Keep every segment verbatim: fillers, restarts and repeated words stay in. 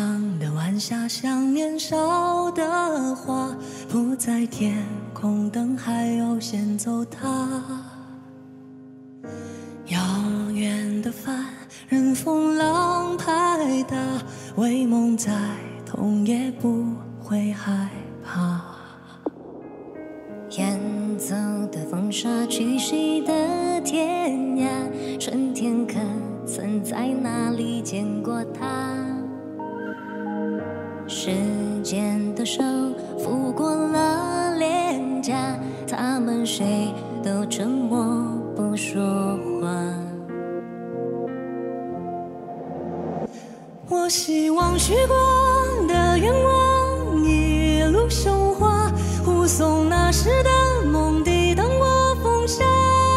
上的晚霞像年少的花，铺在天空，等还有先走它。遥远的帆，任风浪拍打，为梦再痛也不会害怕。 远走的风沙，去谁的天涯？春天可曾在哪里见过他？时间的手抚过了脸颊，他们谁都沉默不说话。 我希望许过的愿望一路升华，护送那时的梦抵挡过风沙。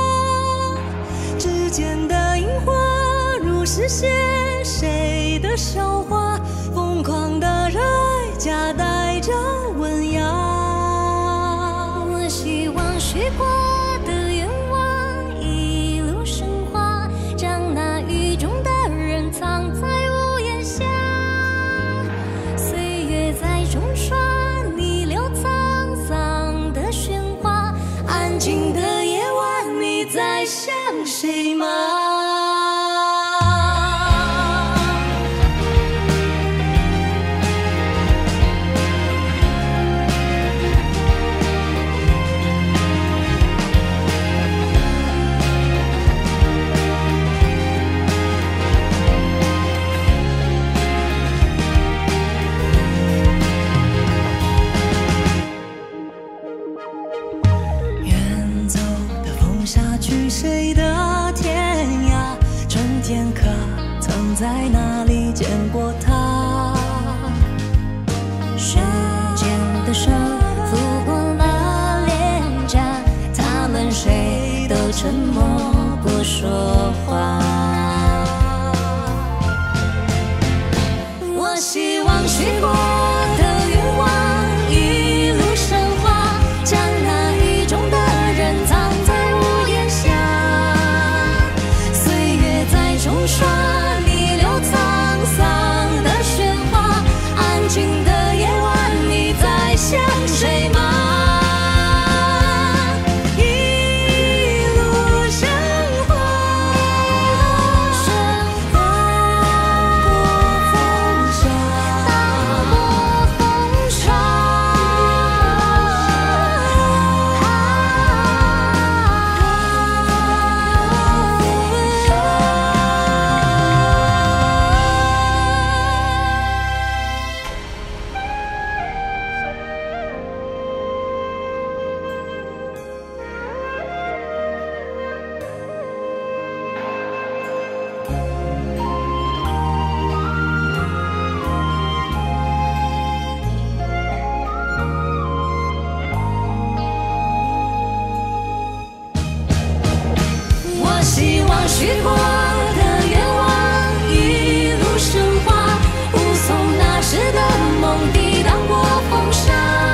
指尖的樱花如是写谁的笑话，疯狂的热爱夹带着温雅。 我希望许过的愿望一路升华，将那雨中的人藏在屋檐下。岁月在冲刷逆流沧桑的喧哗，安静的夜晚你在想谁吗？ 去谁的天涯？春天可曾在哪里见过他？ 时间的手抚过了脸颊，他们谁都沉默不说话。我希望许过的愿望一路升华，将那雨中的人藏在冲刷逆流沧桑的喧哗，安静的夜晚你在想谁吗？一路升华，升华过风沙，荡过风沙。希望许过的愿望一路升华，护送那时的梦抵挡过风沙。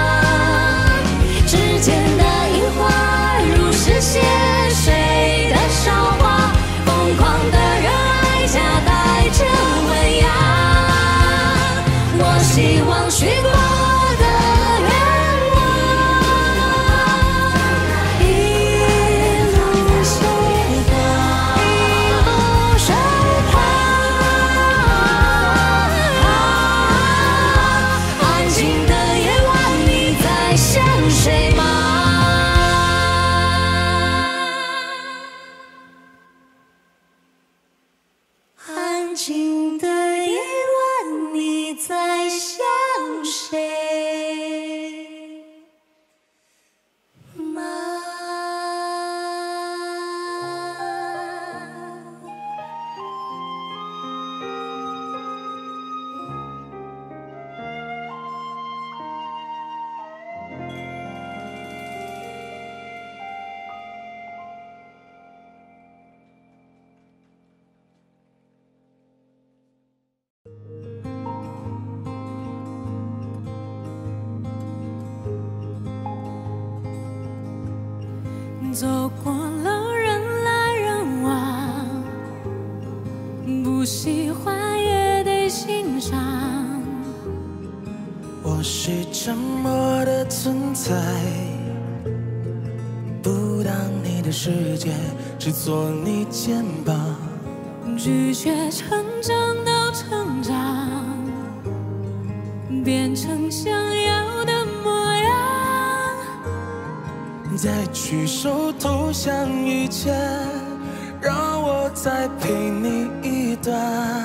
指尖的樱花如是写谁的韶华，疯狂的热爱夹带着温雅。我希望许过的愿安静的夜晚，你在想谁吗？ 走过了人来人往，不喜欢也得欣赏。 我是沉默的存在，不当你的世界，只做你肩膀。 拒绝成长到成长，变成想要的模样。 在举手投降以前，让我再陪你一段，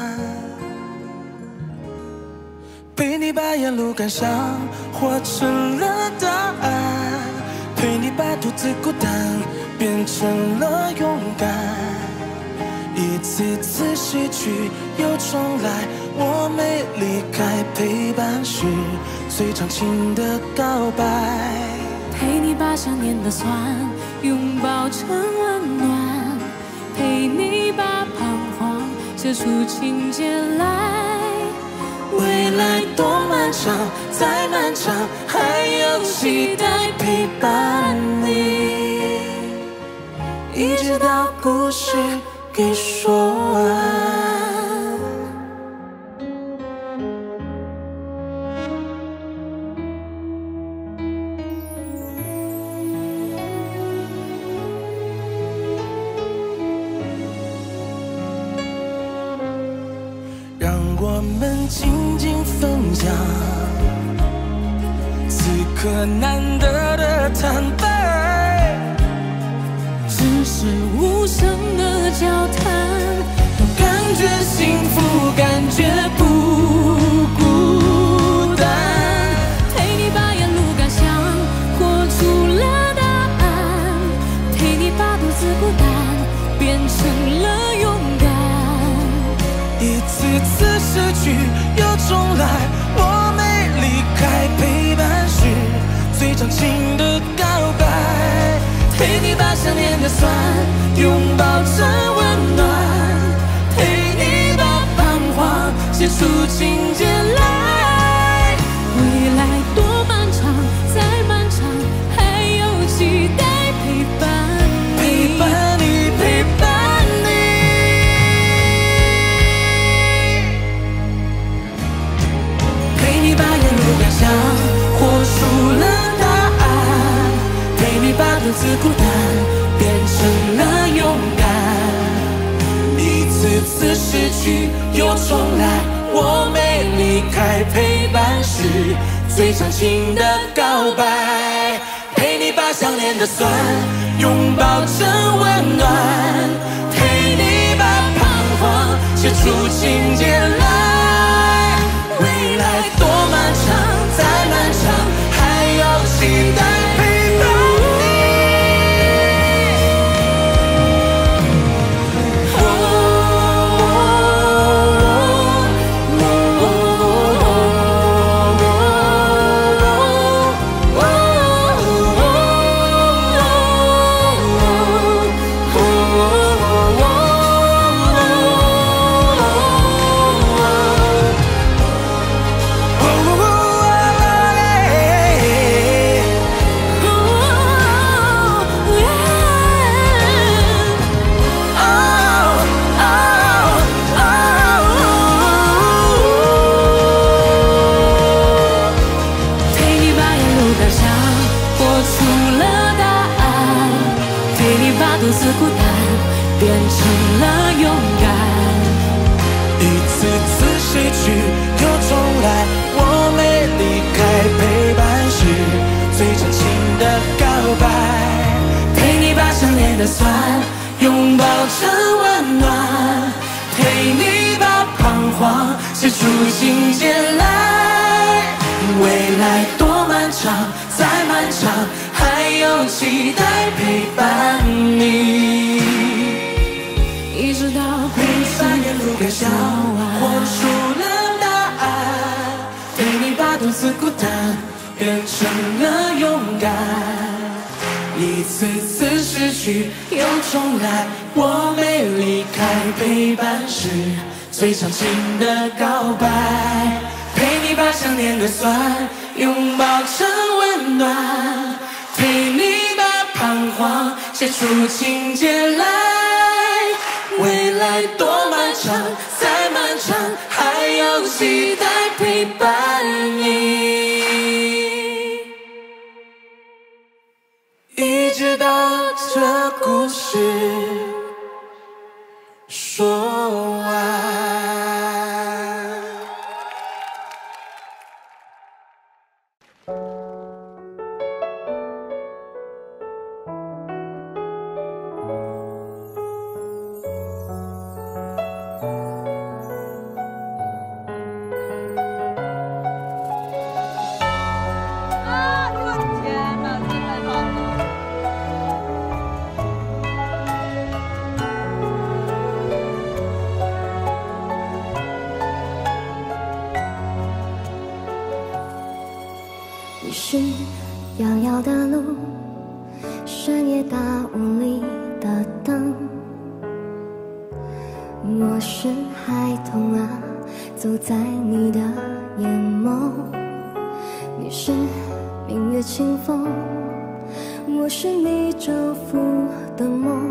陪你把沿路感想活成了答案，陪你把独自孤单变成了勇敢。一次次失去又重来，我没离开，陪伴是最长情的告白。 陪你把想念的酸拥抱成温暖，陪你把彷徨写出情节来。 未来多漫长，再漫长，还有期待陪伴你，一直到故事给说完。让我们静静分享此刻难得的坦白， 只是无声的交谈， 感觉幸福，感觉不孤单。 陪你把沿路感想活出了答案，陪你把独自孤单变成了勇敢。 一次次失去又重来，我没离开，陪伴是最长情的告白。陪你把想念的酸拥抱成温暖，陪你把彷徨写出情节来。 未来多漫长，再漫长，还有期待陪伴你， 陪伴你，陪伴你。陪你把沿路感想活出了答案，陪你把独自孤单变成了勇敢。一次次失去又重来，我没离开，陪伴是最长情的告白。陪你把想念的酸拥抱成温暖，陪你把彷徨写出情节来。未来多漫长，再漫长，还有期待陪伴你。独自孤单变成了勇敢，一次次失去又重来，我没离开，陪伴是最长情的告白。陪你把想念的酸拥抱成温暖，陪你把彷徨写出情节来。未来多漫长，再漫长，还有期待陪伴你， 一直到故事给说完。 活出了答案，陪你把独自孤单变成了勇敢。一次次失去又重来，我没离开，陪伴是最长情的告白。陪你把想念的酸拥抱成温暖，陪你把彷徨写出情节来。未来多漫长，再漫长，还有期待陪伴你。 你是遥遥的路，深夜大雾里的灯。我是孩童啊，走在你的眼眸。你是明月清风，我是你昼伏的梦。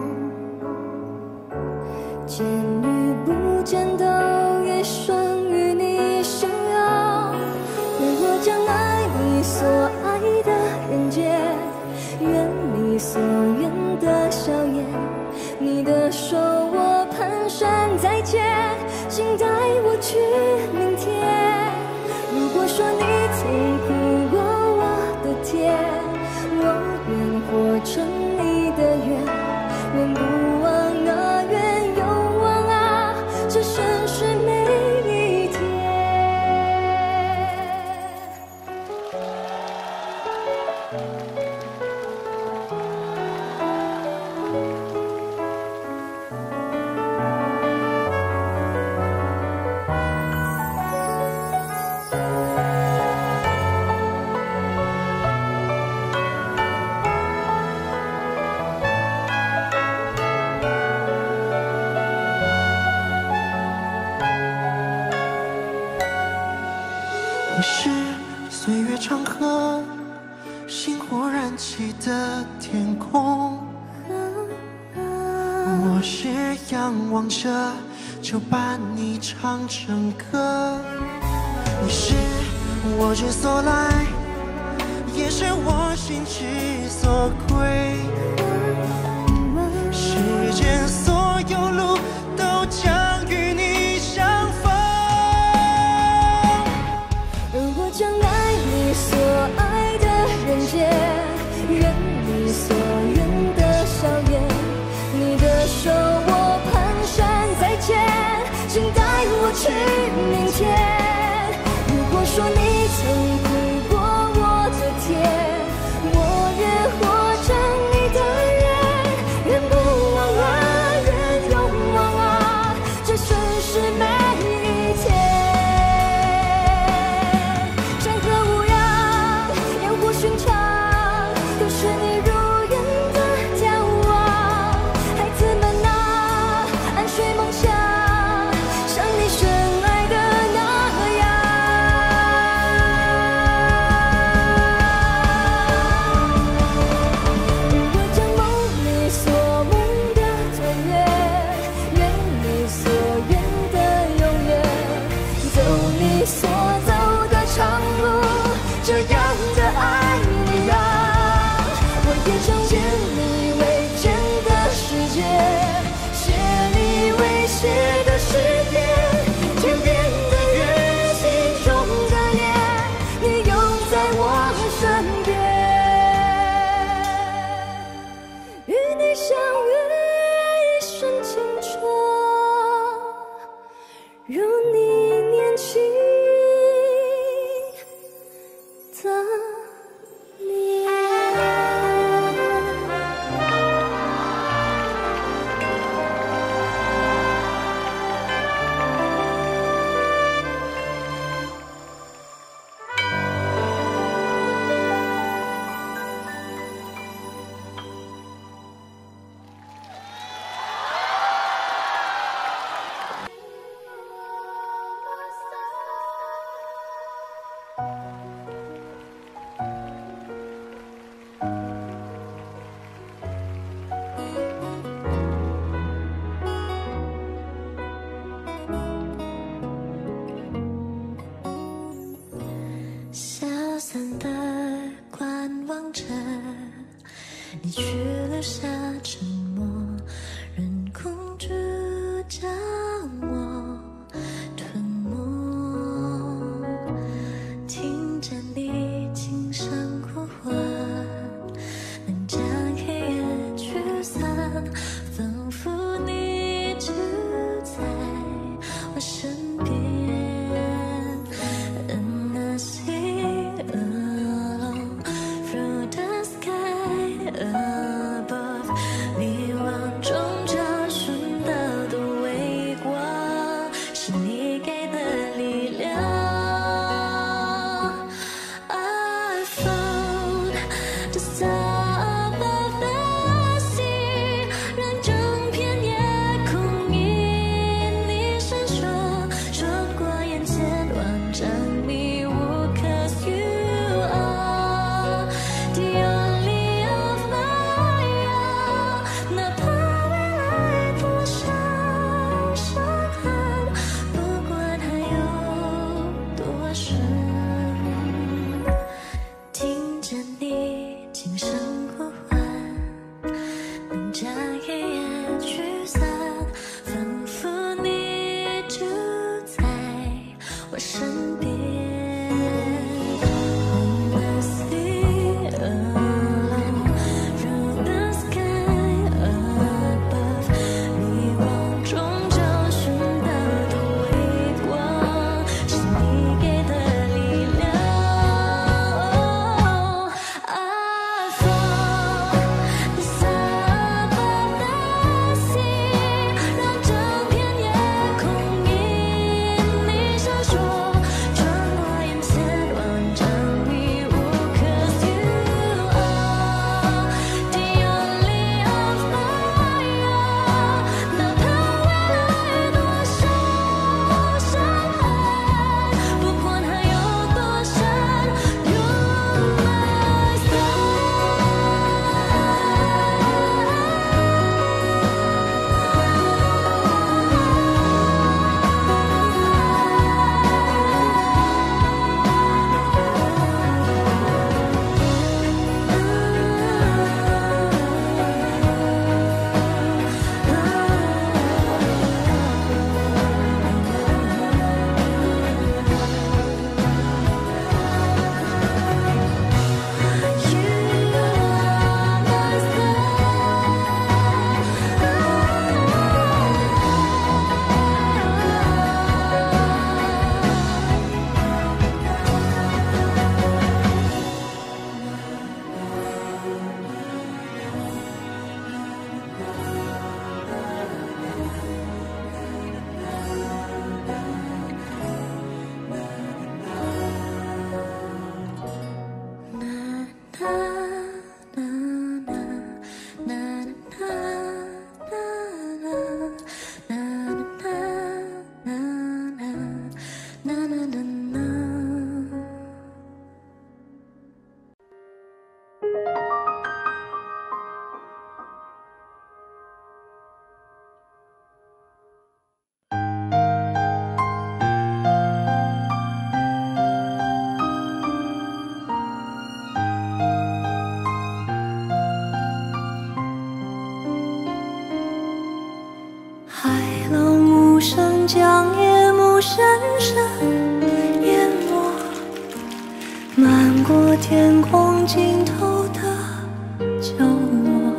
见与不见都一生与你相拥。如果将爱你所爱的人间，愿你所愿的笑颜，你的手我蹒跚再见，请带我去明天。如果说你曾哭过我的甜，我愿活成你的愿，愿不忘那愿，永忘啊这盛世每一天。 你是岁月长河，星火燃起的天空。我是仰望着，就把你唱成歌。你是我之所来，也是我心之所归。世间所有路都将与你相逢。 如果将爱你所爱的人间，愿你所愿的笑颜，你的手我蹒跚再见，请带我去明天。如果说你曾哭过我的甜，我愿活成你的愿，愿不忘啊，愿永忘啊这盛世每一天。山河无恙，烟火寻常，都是你如愿的眺望。孩子们啊，安睡梦乡，像你深爱的那样。如果将梦里所梦的团圆，愿你所愿的永远，走你所走的长路，这样的爱你啊，我也想见你未见的世界，写你未写的诗篇，天边的月，心中的念，你永在我身边。与你相约一生清澈，如你年轻的脸。 消散的观望着，你却留下沉默，任空住将我吞没。听听着你轻声呼唤，能将黑夜驱散，仿佛你就在我身边。 将夜幕深深淹没，漫过天空尽头的角落。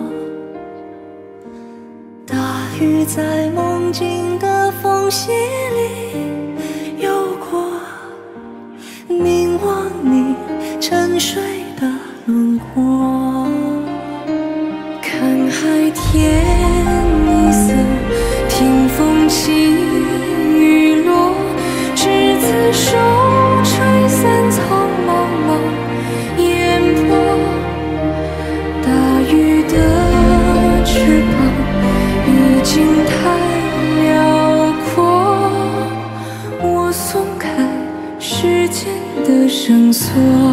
大雨在梦境的缝隙里游过，凝望你沉睡的轮廓。看海天一色，听风起雨落，执子手，吹散苍茫茫烟波。大雨的翅膀已经太辽阔，我松开时间的绳索。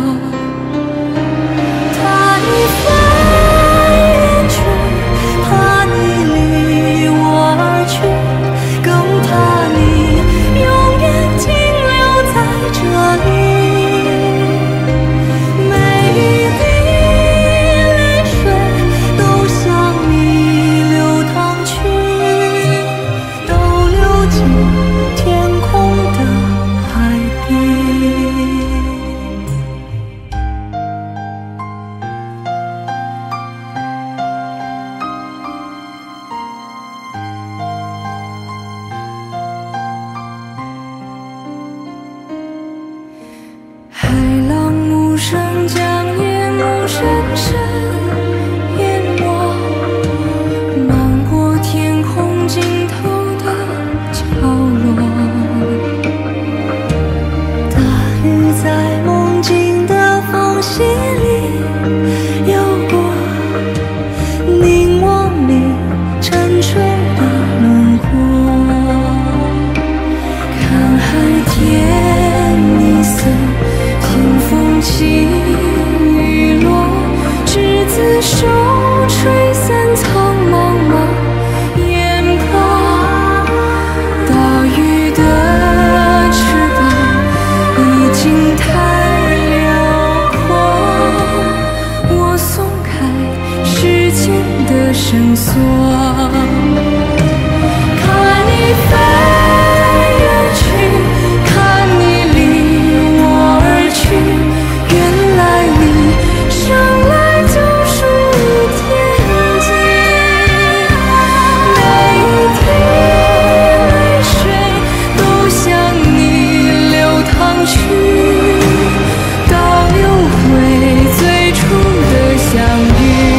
怕你飞远去，怕你离我而去，更怕你永远停留在这里。每一滴泪水都向你流淌去，都流进天空的海底。海浪无声将夜幕深深淹没，漫过天空尽头的角落。大雨在梦境的缝隙里游过，凝望你沉睡的轮廓。看海天一色，听风起雨落，执子手，吹散苍茫茫烟波。大雨的翅膀已经景太辽阔，我松开时间的绳索，看你飞远去，看你离我而去，原来你生来就属于天际，每一滴泪水都向你流淌去，倒流回最初的相遇。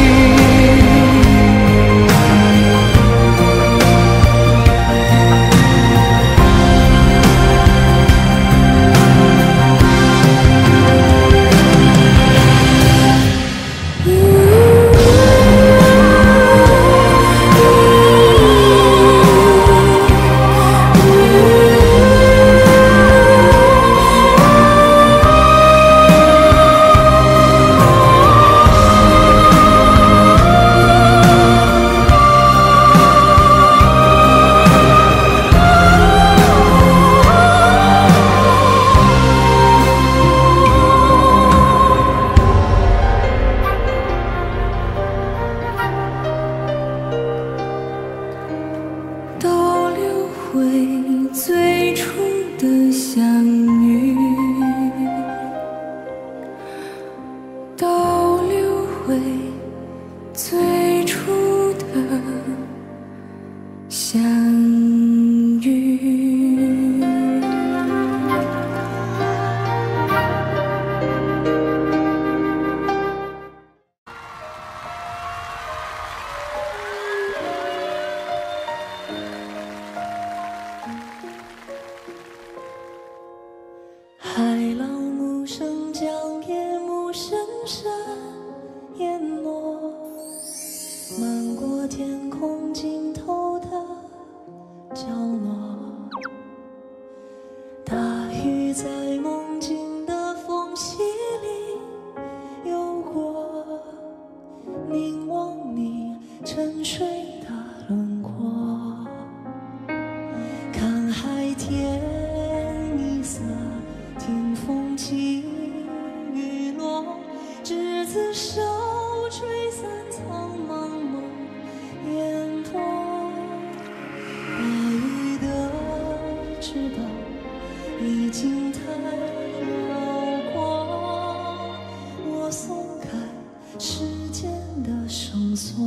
倒流回最初的相遇，倒流回最初的相遇。 海浪无声将夜幕深深淹没，漫过天空尽头的角落，大雨在梦境的缝隙里游过，凝望你沉睡的轮廓，看海天一色，听风起雨落，执子手，吹散苍茫梦烟波。大鱼的翅膀已经太辽阔，我松开时间的绳索。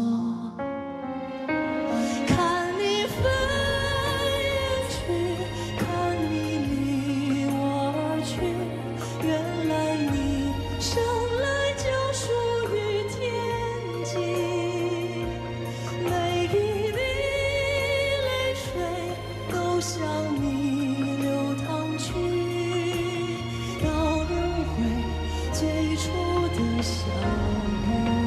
看你飞远去，看你离我而去，原来你生来就属于天际，每一滴泪水都向你流淌去，倒流回最初的相遇。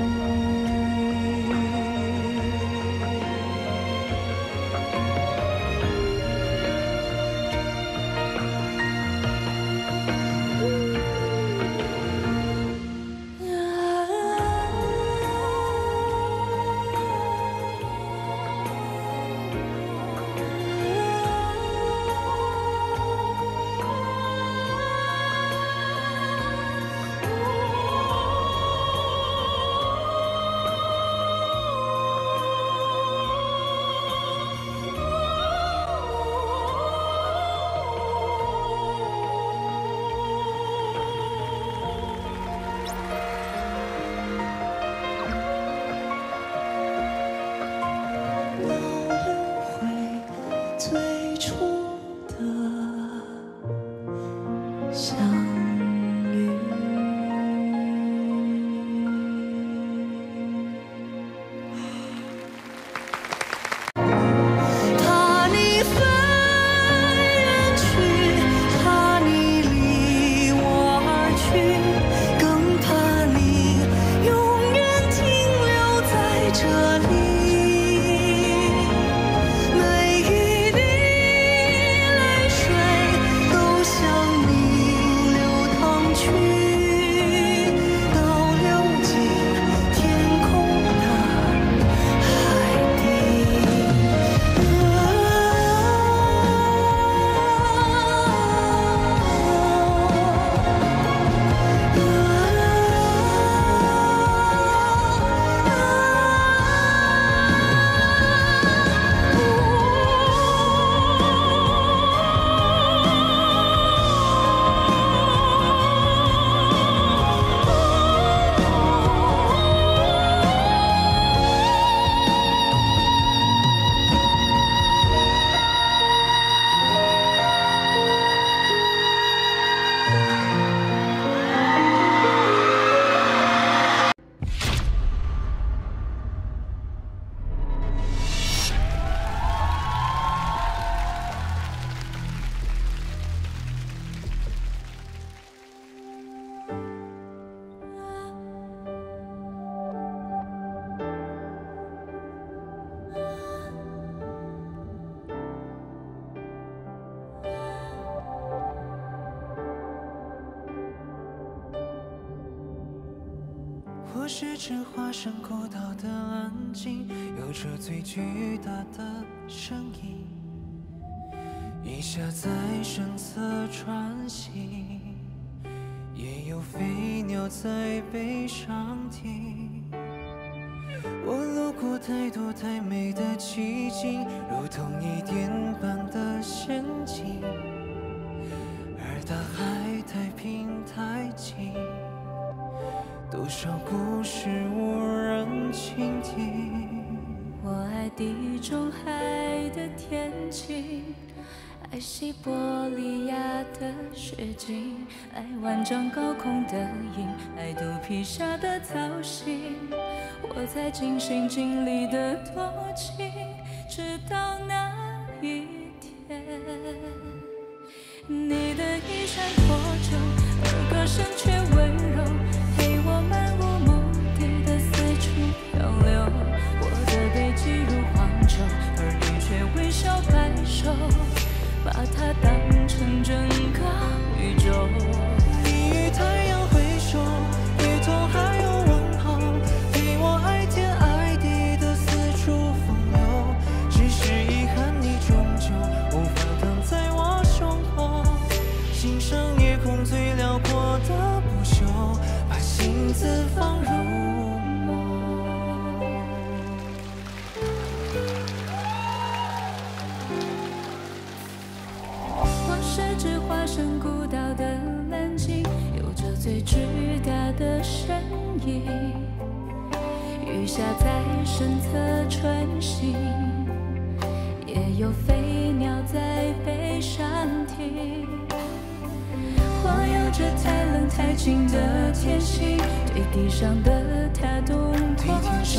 我是只化身孤岛的蓝鲸，有着最巨大的声音，一下在身侧穿行，也有飞鸟在背上停。我路过太多太美的奇景，如同一点般的陷阱，而大海太平太静，多少故事无人倾听。 我爱地中海的天晴，爱西伯利亚的雪景，爱万丈高空的鹰，爱肚皮下的造型。我在尽心尽力的多情，直到那一天，你的衣衫破旧，而歌声却温柔，陪我漫无目的的四处漂流。我的背脊如荒丘，而你却微笑摆手，把它当成整个宇宙。 你与太阳挥手，与痛还有问候，陪我爱天爱地的四处风流。只是遗憾，你终究无法躺在我胸口，欣赏夜空最辽阔的不朽，把心字放入梦。 我是只化身孤岛的蓝鲸，有着最巨大的身影，雨下在身侧穿行，也有飞鸟在背上停。我有着太冷太静的天性，对地上的它动过心，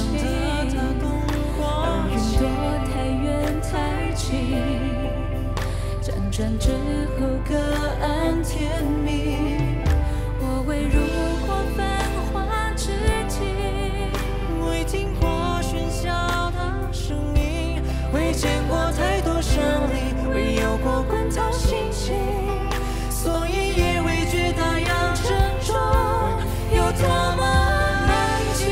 而云朵太远太近，辗转之后各安天命。我未入过繁华之境， 未听过喧嚣的声音，未见过太多胜利，未有过滚烫心情，所以也未觉大洋沉重有多么难记。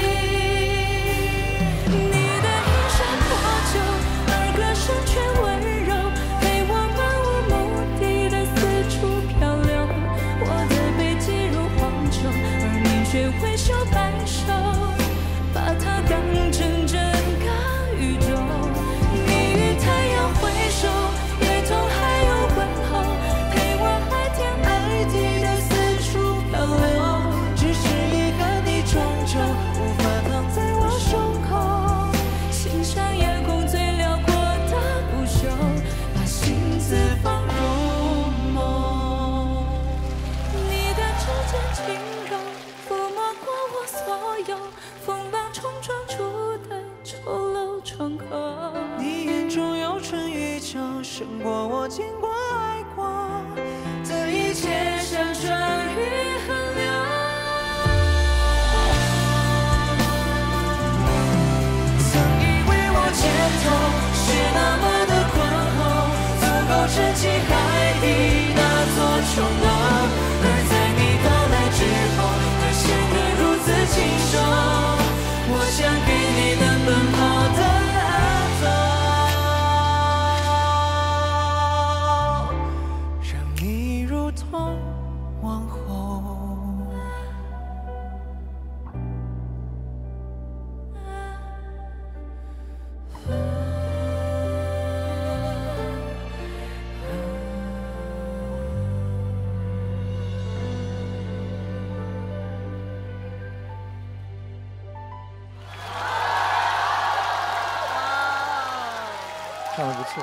你的衣衫破旧，而歌声却温柔，陪我漫无目的的四处漂流。我的背脊如荒丘，而你却挥手摆手，把它当成整个宇宙。你与太阳挥手，也痛还有问候，陪我爱天爱地的四处漂流。 只是遗憾，你终究无法躺在我胸口， 欣赏夜空最辽阔的不朽，把心字放入梦。你的指尖轻柔，抚摸过我所有风浪冲撞出的丑陋窗口。 你眼中有春与秋，胜过我见过爱过的一切，像川与河流。曾以为我肩头是那么的宽厚，足够撑起海底那座穹楼，而在你到来之后，它显得如此清瘦。我想给你能奔跑的安走，让你如同王后。 唱得不错。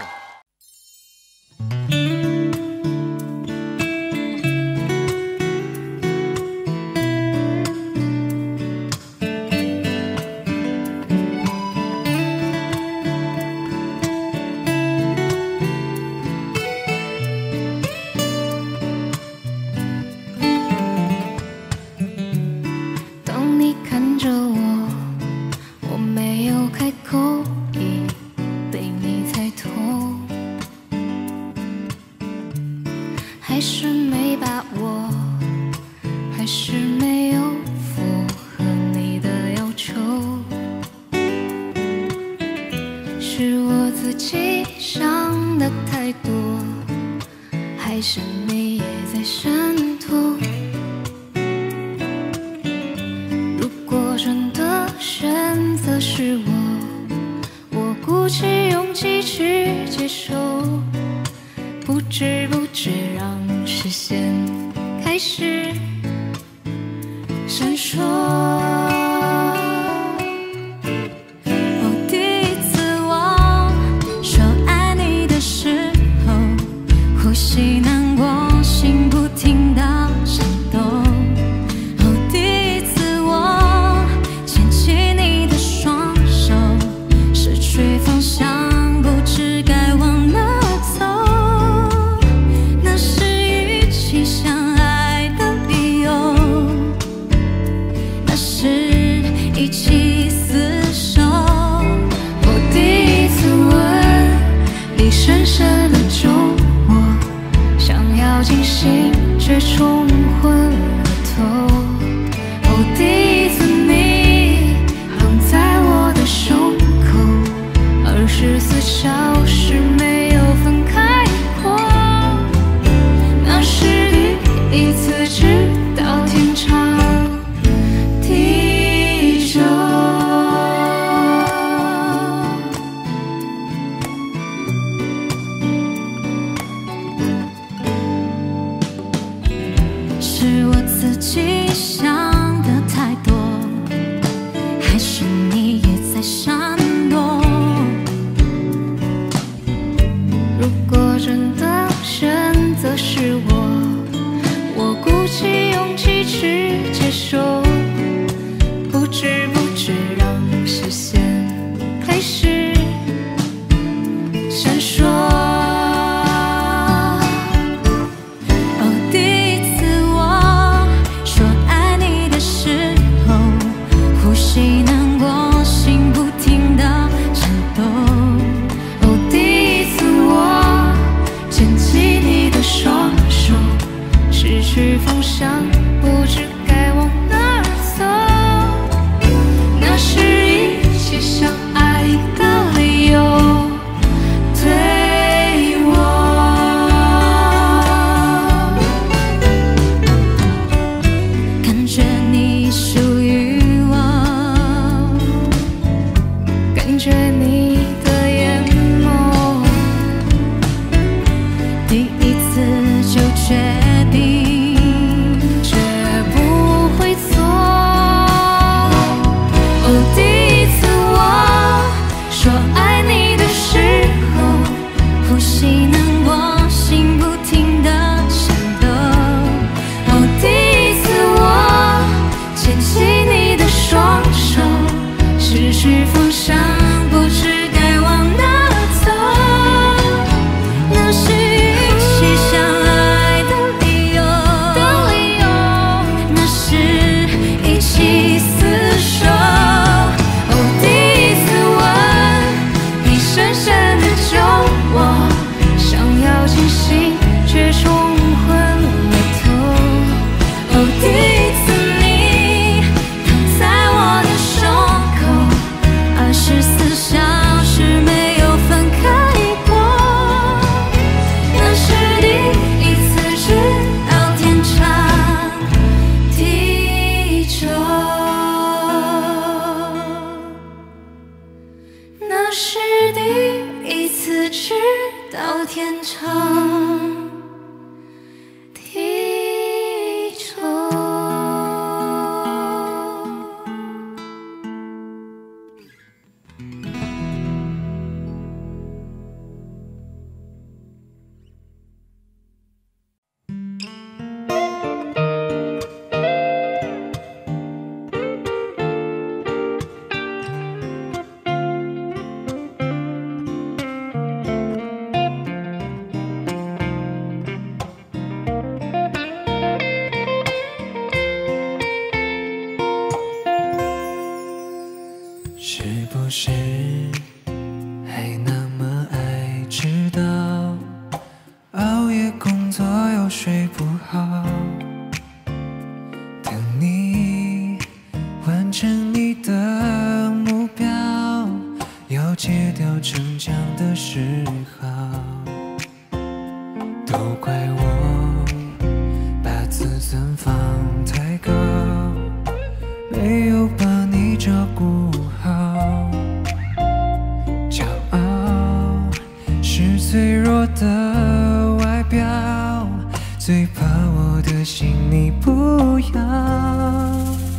当你看着我，我没有开口，已被你猜透，还是没把握，还是没有符合你闪烁。哦，第一次我说爱你的时候，呼吸难过，心不停地颤抖。哦，第一次我牵起你的双手，失去方向，不知该往哪走。那是一起相爱的理由，那是一起厮守。我第一次吻你深深的酒窝，想要惊醒却冲昏了头。哦，第一次你躺在我的胸口，二十四小时没有分开过。那是第一次直到天长地久。是我自己想的太多，还是你也在闪躲？如果真的选择是我，我鼓起勇气去接受，不知不觉让视线开始闪烁。哦，第一次我说爱你的时候，呼吸难过，心不停地颤抖。哦，第一次我牵起你的双手，失去方向，不知该往哪儿走。那是一起相爱的理由，对我。感觉你属于我，感觉你的眼眸，第一次就决定绝不会错。哦，第一次我说爱你的时候，呼吸难过，心不停地颤抖。哦，第一次我牵起你的双手，失去方向，不知该往哪走。那是一起相爱的理由，那是一起厮守。哦，第一次吻你深深的酒窝，想要惊醒却冲昏了头。哦，第一次你躺在我的胸口，二十四小时没有分开过。那是第一次直到天长地久。那是第一次直到天长地久。 是不是还那么爱迟到？熬夜工作又睡不好，等你完成你的目标，要戒掉逞强的嗜好。都怪我把自尊放太高，没有把你照顾好。骄傲是脆弱的外表，最怕我的心你不要。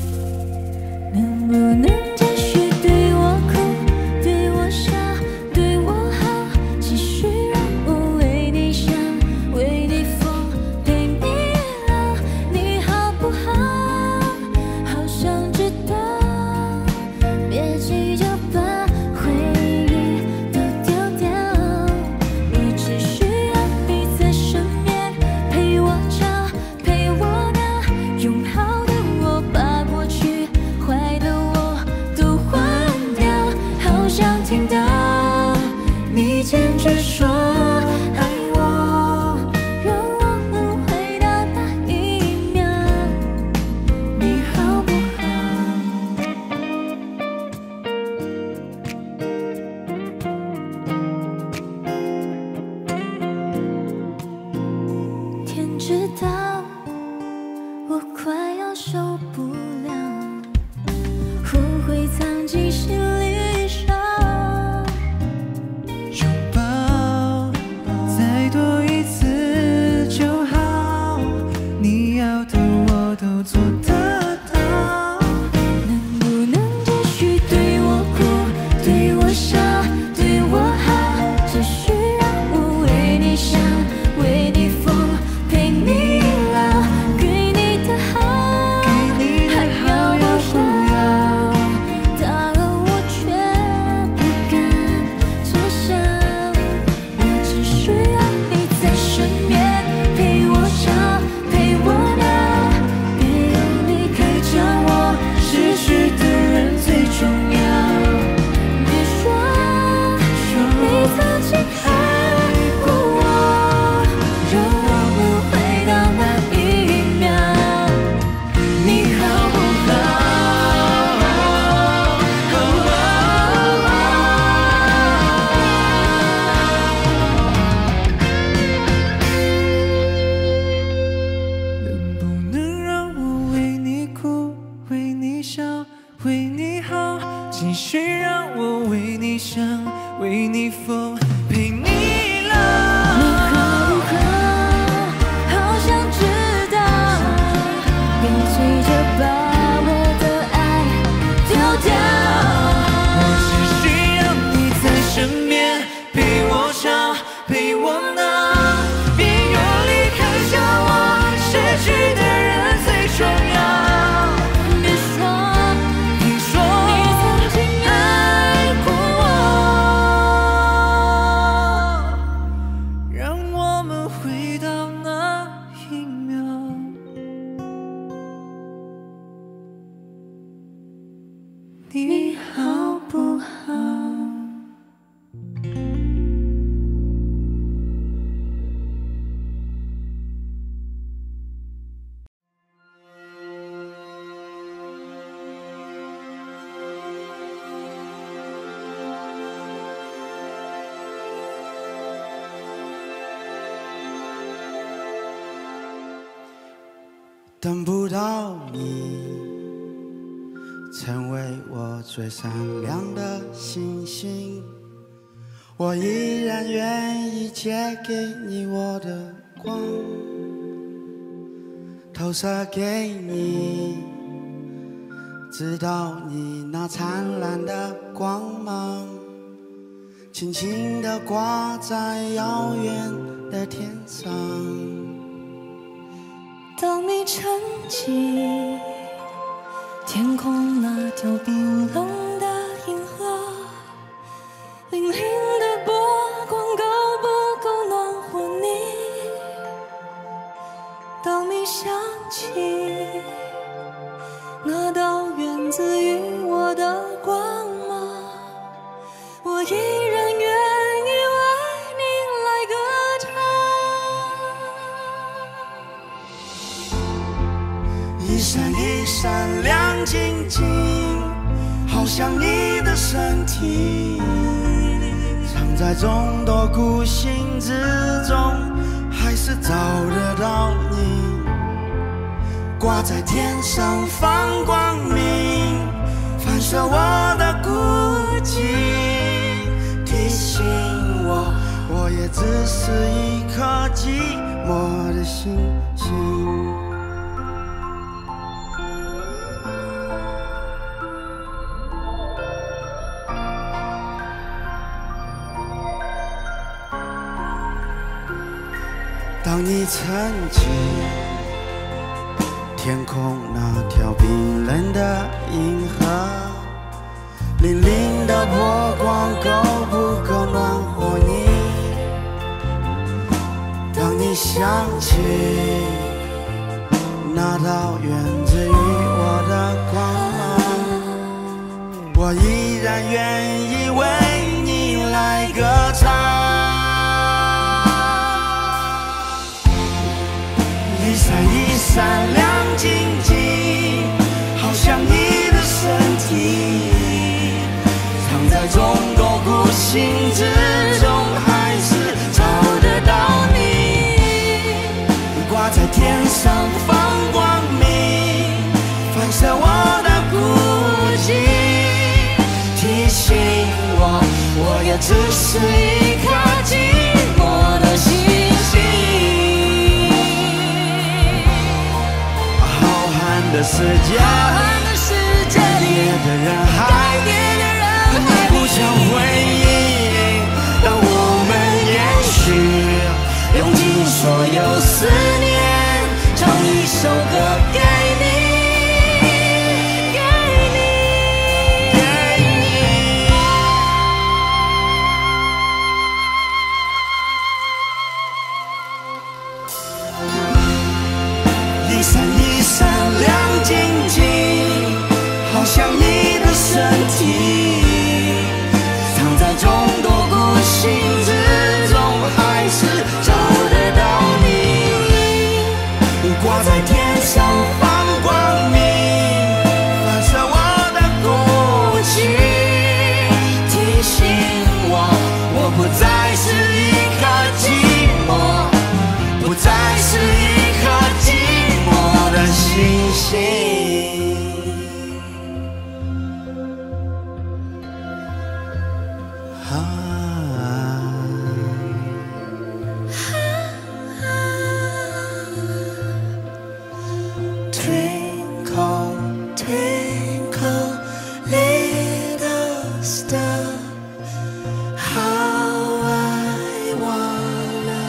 要受不了，我会藏进心里伤。 拥抱再多一次就好，你要的我都做得到。 能不能继续对我哭，对我笑，对我好？只需让我为你想，为你疯，陪你老，给你的好，还要不要？到了我却不敢多想，我只需要你在身边，陪我吵，陪我闹，别用离开将我失去的人最重要。别说你曾经爱过我，让我们回到那一秒，你好不好？ 能不能让我为你哭，为你笑，为你好？继续让我为你想，为你疯，陪你老。 你好不好？好想知道，别急着把我的爱丢掉。 我只需要你在身边，陪我吵，陪我闹，别用离开将我失去的人最重要。 别说别说你曾经爱过我， 让我们回到那一秒，你好不好？ 等不到你，成为我最闪亮的星星，我依然愿意借给你我的光，投射给你，直到你那灿烂的光芒，轻轻地挂在遥远的天上。 当你沉寂，天空那条冰冷的银河，粼粼的波光够不够暖和你？当你想起那道源自于我的光芒，我依然愿意为你来歌唱。 一闪一闪亮晶晶，好像你的身体，藏在众多孤星之中，还是找得到你，挂在天上放光明，反射我的孤寂，提醒我，我也只是一颗寂寞的星星。当你沉寂，天空那条冰冷的银河，粼粼的波光够不够暖和你？当你想起那道源自于我的光芒，我依然愿意为你来歌唱。一闪一闪亮晶晶，好像你的身体，藏在众多孤星之中，还是找得到你，挂在天上放光明， 是一颗寂寞的星星。 浩瀚的世界， 浩瀚的世界改里， 变的人海， 改变的人海互相回应，让我们延续，用尽所有思念，唱一首歌给你。一闪一闪亮晶晶，好像你的身体，藏在众多孤星之中，还是找得到你。挂在天上放光明，反射我的骨气，提醒我，我不再是一颗寂寞，不再是一颗寂寞的星星。啊，Twinkle, twinkle, little star, how I wanna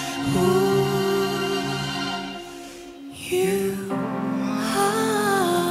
hold you are.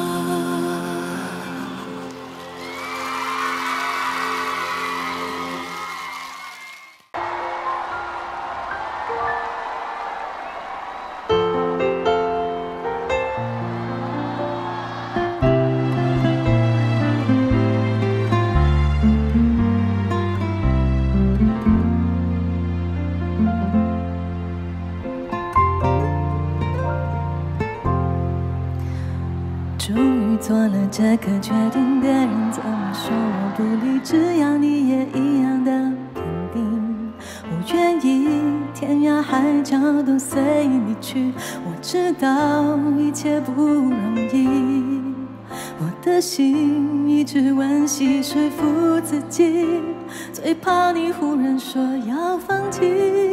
终于做了这个决定，别人怎么说我不理，只要你也一样的肯定。我愿意天涯海角都随你去，我知道一切不容易，我的心一直温习说服自己，最怕你忽然说要放弃。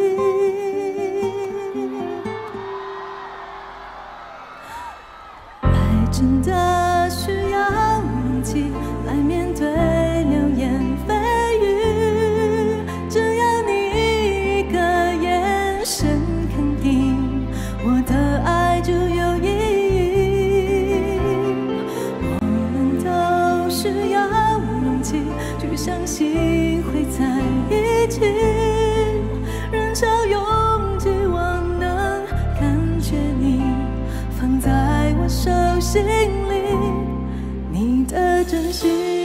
真的需要勇气来面对流言蜚语，只要你一个眼神肯定，我的爱就有意义。我们都需要勇气去相信会在一起，人潮拥挤，我能感觉你放在我手心里，你的真心。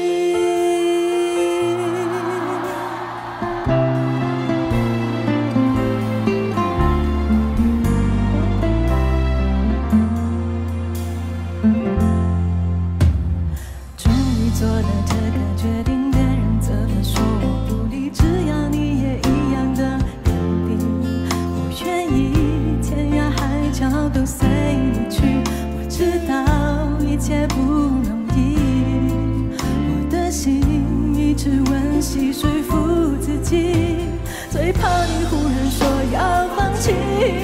终于做了这个决定，别人怎么说我不理，只要你也一样的肯定。我愿意天涯海角都随你去，我知道一切不容易，我的心一直温习说服自己，最怕你忽然说要放弃。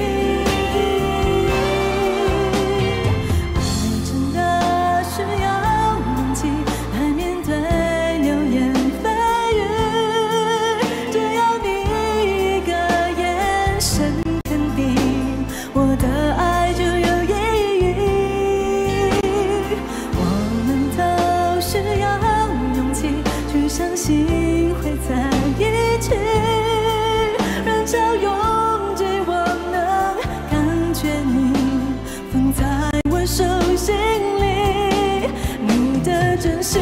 爱真的需要勇气来面对流言蜚语，只要你一个眼神肯定，我的爱就有意义。我们都需要勇气去相信会在一起，人潮拥挤，我能感觉你放在我手心里，你的真心。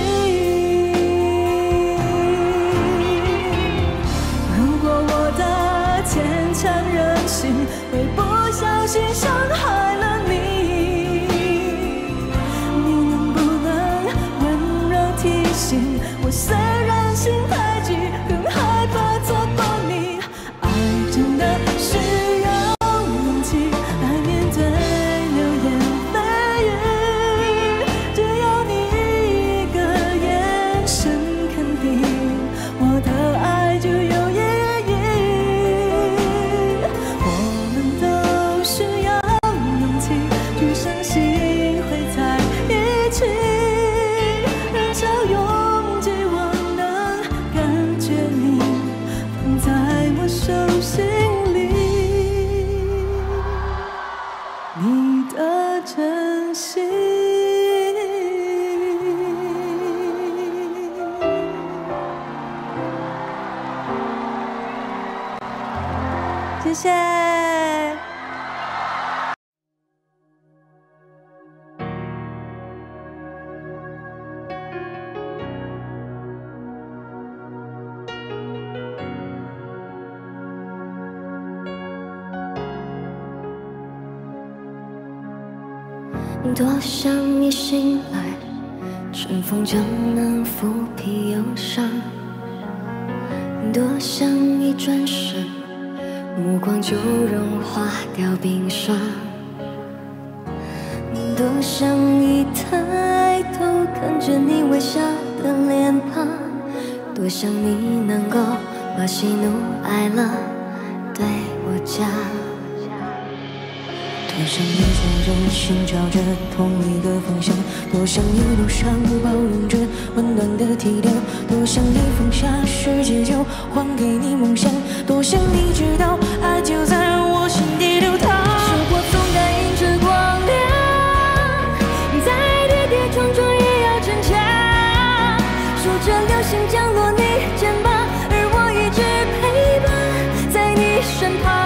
如果我的坚强任性会不小心伤害了你，你能不能温柔提醒我，虽然心太急，更害怕错过你。爱真的需要勇气来面对流言蜚语，只要你一个谢。 多想一醒来，春风将能抚平忧伤。多想一转身，目光就融化掉冰霜。多想一抬头看着你微笑的脸庞，多想你能够把喜怒哀乐对我讲。 多想你在人寻找着同一个方向，多想一路上包容着温暖的体谅，多想你放下世界就还给你梦想，多想你知道爱就在我心底流淌。 生活总该迎着光亮，再跌跌撞撞也要坚强，数着流星降落你肩膀，而我一直陪伴在你身旁。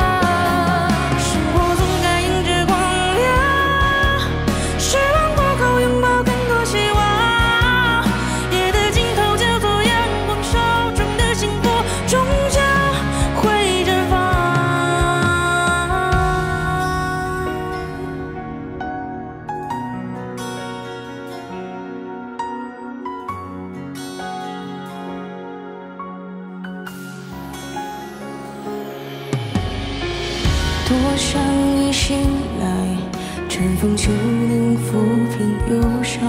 多想一醒来，春风就能抚平忧伤。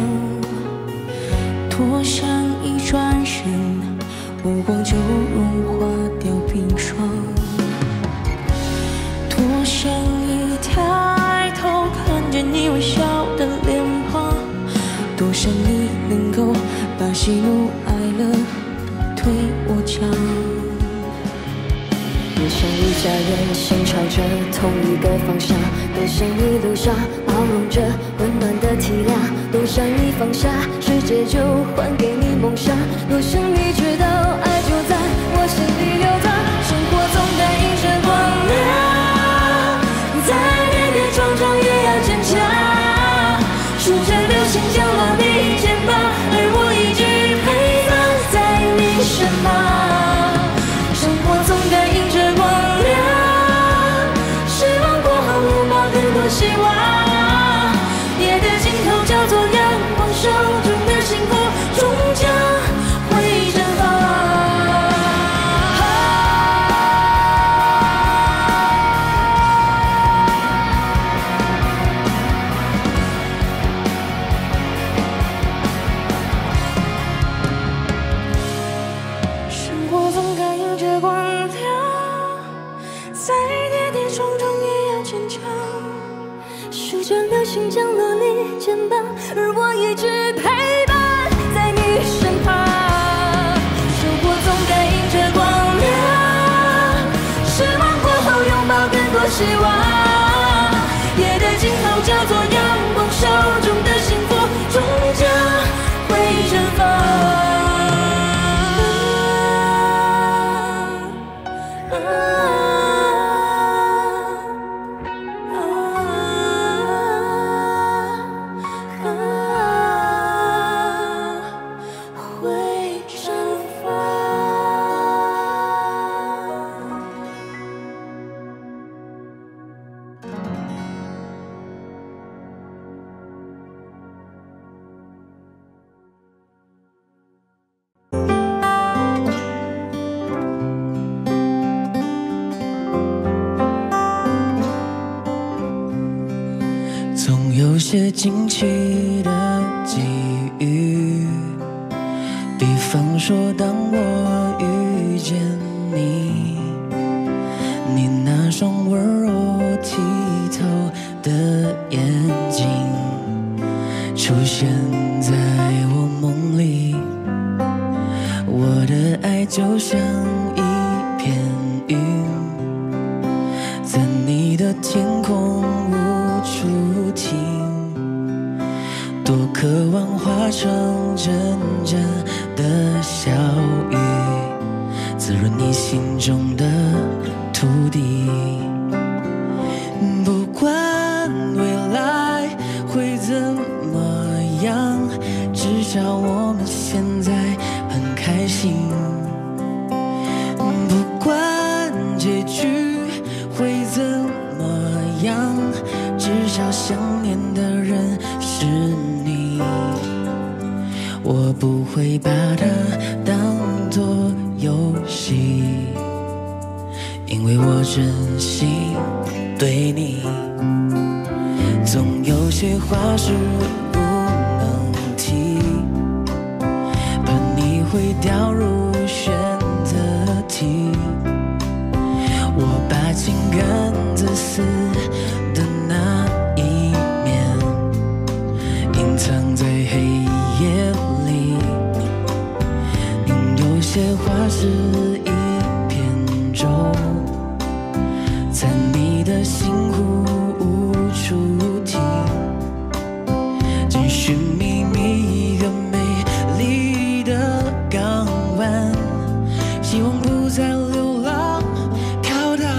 多想一转身，目光就融化掉冰霜。多想一抬头看见你微笑的脸庞，多想你能够把喜怒哀乐对我讲。 多想一家人心朝着同一个方向，多想一路上包容着温暖的体谅，多想你放下世界就还给你梦想，多想你知道爱就在我心里流淌。生活总该迎着光亮，再跌跌撞撞也要坚强，数着流星降落你肩膀，而我一直陪伴在你身旁。生活总该迎着光亮，失望过后拥抱更多希望，夜的尽头叫做阳光，手中的幸福终将会绽放。 生活总该迎着光亮，再跌跌撞撞也要坚强， 数着流星降落你肩膀，而我一直陪伴在你身旁。生活总该迎着光亮，失望过后拥抱更多希望，夜的尽头叫做阳光，手中的幸福终将会绽放。 总有些惊奇的际遇，比方说当我遇见你，你那双温柔剔透的眼睛出现在我梦里，我的爱就像一片云，在你的天空无处停，多渴望化成真正的小雨，滋润你心中的土地。 样，至少我们现在很开心。不管结局会怎么样，至少想念的人是你。我不会把它当作游戏，因为我真心对你。总有些话是不能提，怕你会掉入选择题。我把情感自私的那一面隐藏在黑夜里，有些话是一片舟，在你的心湖无处停，寻寻觅觅一个美丽的港湾，希望不再流浪飘荡。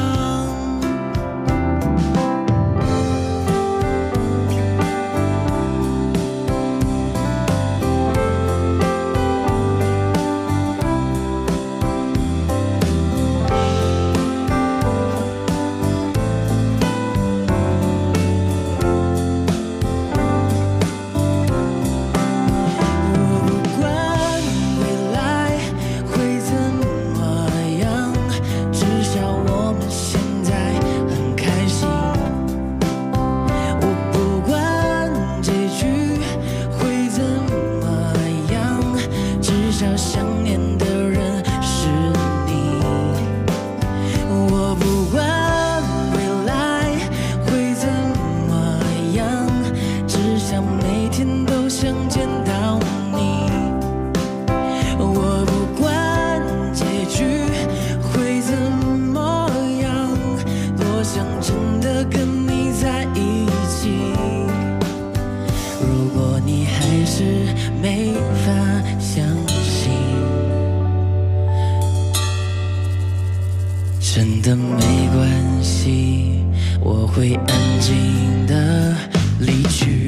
没法相信，真的没关系，我会安静的离去。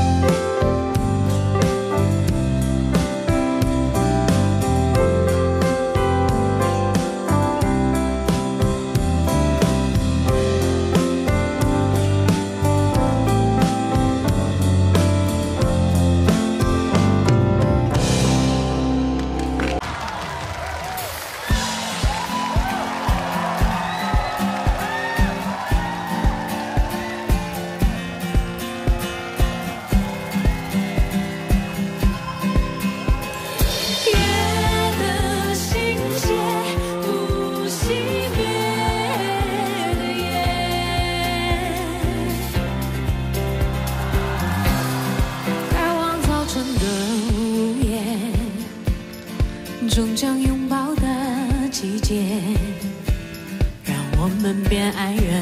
终将拥抱的季节，让我们变爱人，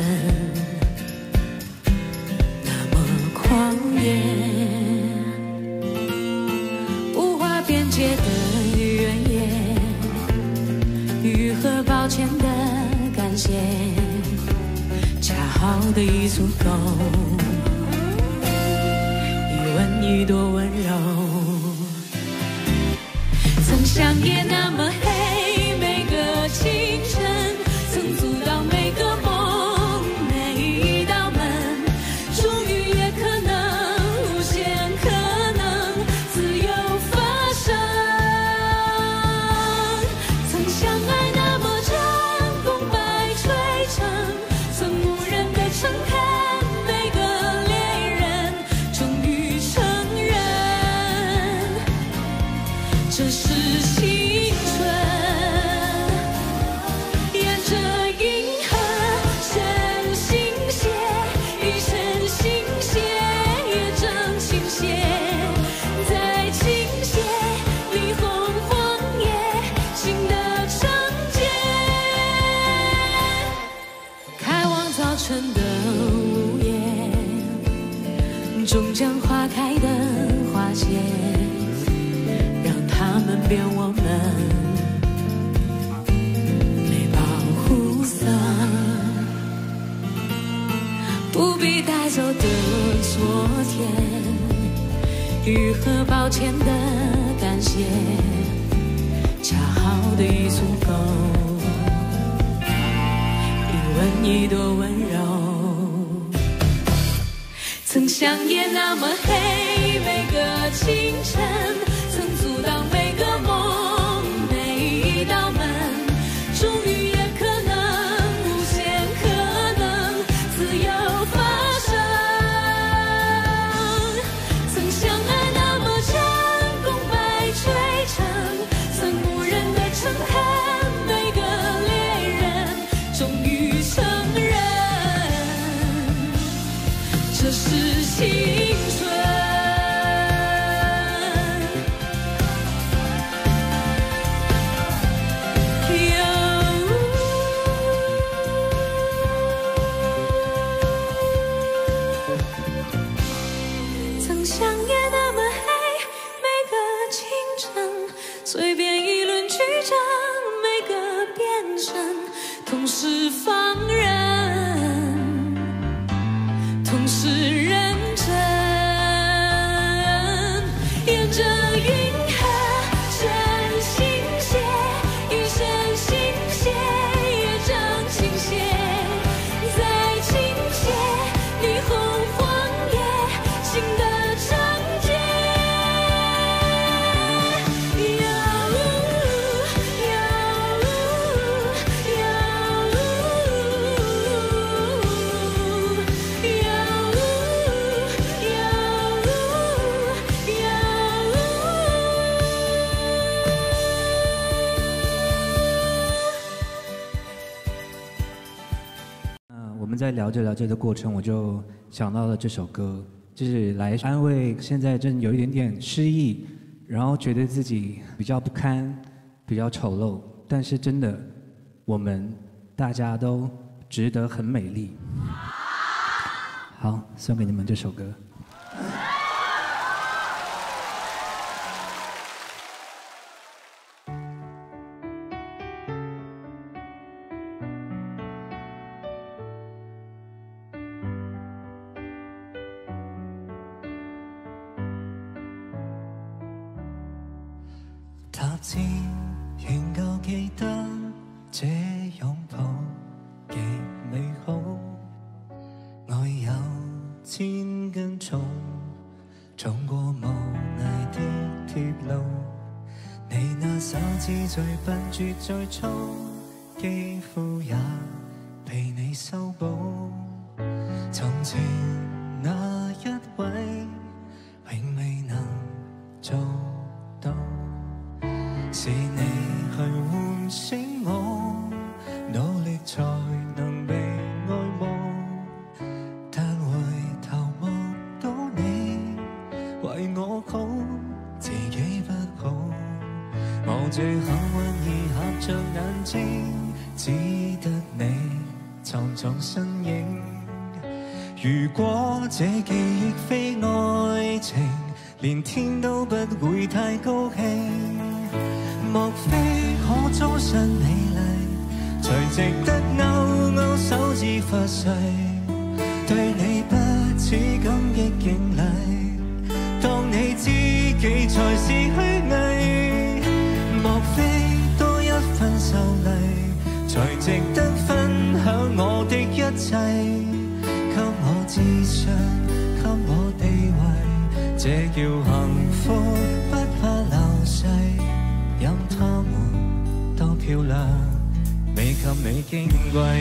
那么狂野，无话边界的原野，愈合抱歉的感谢，恰好的已足够，一吻一朵温柔。曾相夜那么黑，每个清晨，曾阻挡每个梦，每一道门，终于也可能，无限可能，自由发生。曾相爱那么真，风摆吹成，曾无人的诚恳，每个恋人，终于承认，这是青春，沿着银河，身心血，一身心血，也正倾斜，在倾斜，霓虹荒野，新的承接，开往早晨的午夜，终将花开的花谢。他们变我们没保护色，不必带走的昨天， 愈合抱歉的感谢，恰好的已足够。一吻一朵温柔，曾香烟那么黑，每个清晨，曾阻挡每个梦，每一道门，终于也可能，无限可能，自由发生。曾相爱那么真，功败垂成，曾无人的诚恳，每个猎人终于承认，这是青春。曾香烟那么黑，每个清晨，随便一轮曲折，每个变身，同是放任，同是认真，沿着银河真心写，一生心血也正倾斜，再倾斜霓虹荒野，新的章节。呀呜呀呜呀呜呀呜呀呜呀嗯，我们在聊着聊着的过程，我就想到了这首歌，就是来安慰现在正有一点点失意，然后觉得自己比较不堪、比较丑陋，但是真的，我们大家都值得很美丽。好，送给你们这首歌。 踏前仍舊記得這擁抱極美好，愛有千斤重，衝過無涯的鐵路。你那手指最笨拙最粗，肌膚也被你修補。從前那一位，永未能做到。是你去喚醒我，努力才能被愛慕。但回頭望到你為我好，自己不好。望住幸運兒合着眼睛，只得你藏藏身影。如果這記憶非愛情，連天都不會太高興。莫非可終身美麗，才值得勾勾手指發誓，對你不止感激敬禮，當你知己才是虛偽。莫非多一份秀麗，才值得分享我的一切，給我自信，給我地位，這叫幸福，不怕流逝。任他們多漂亮，未及你矜貴。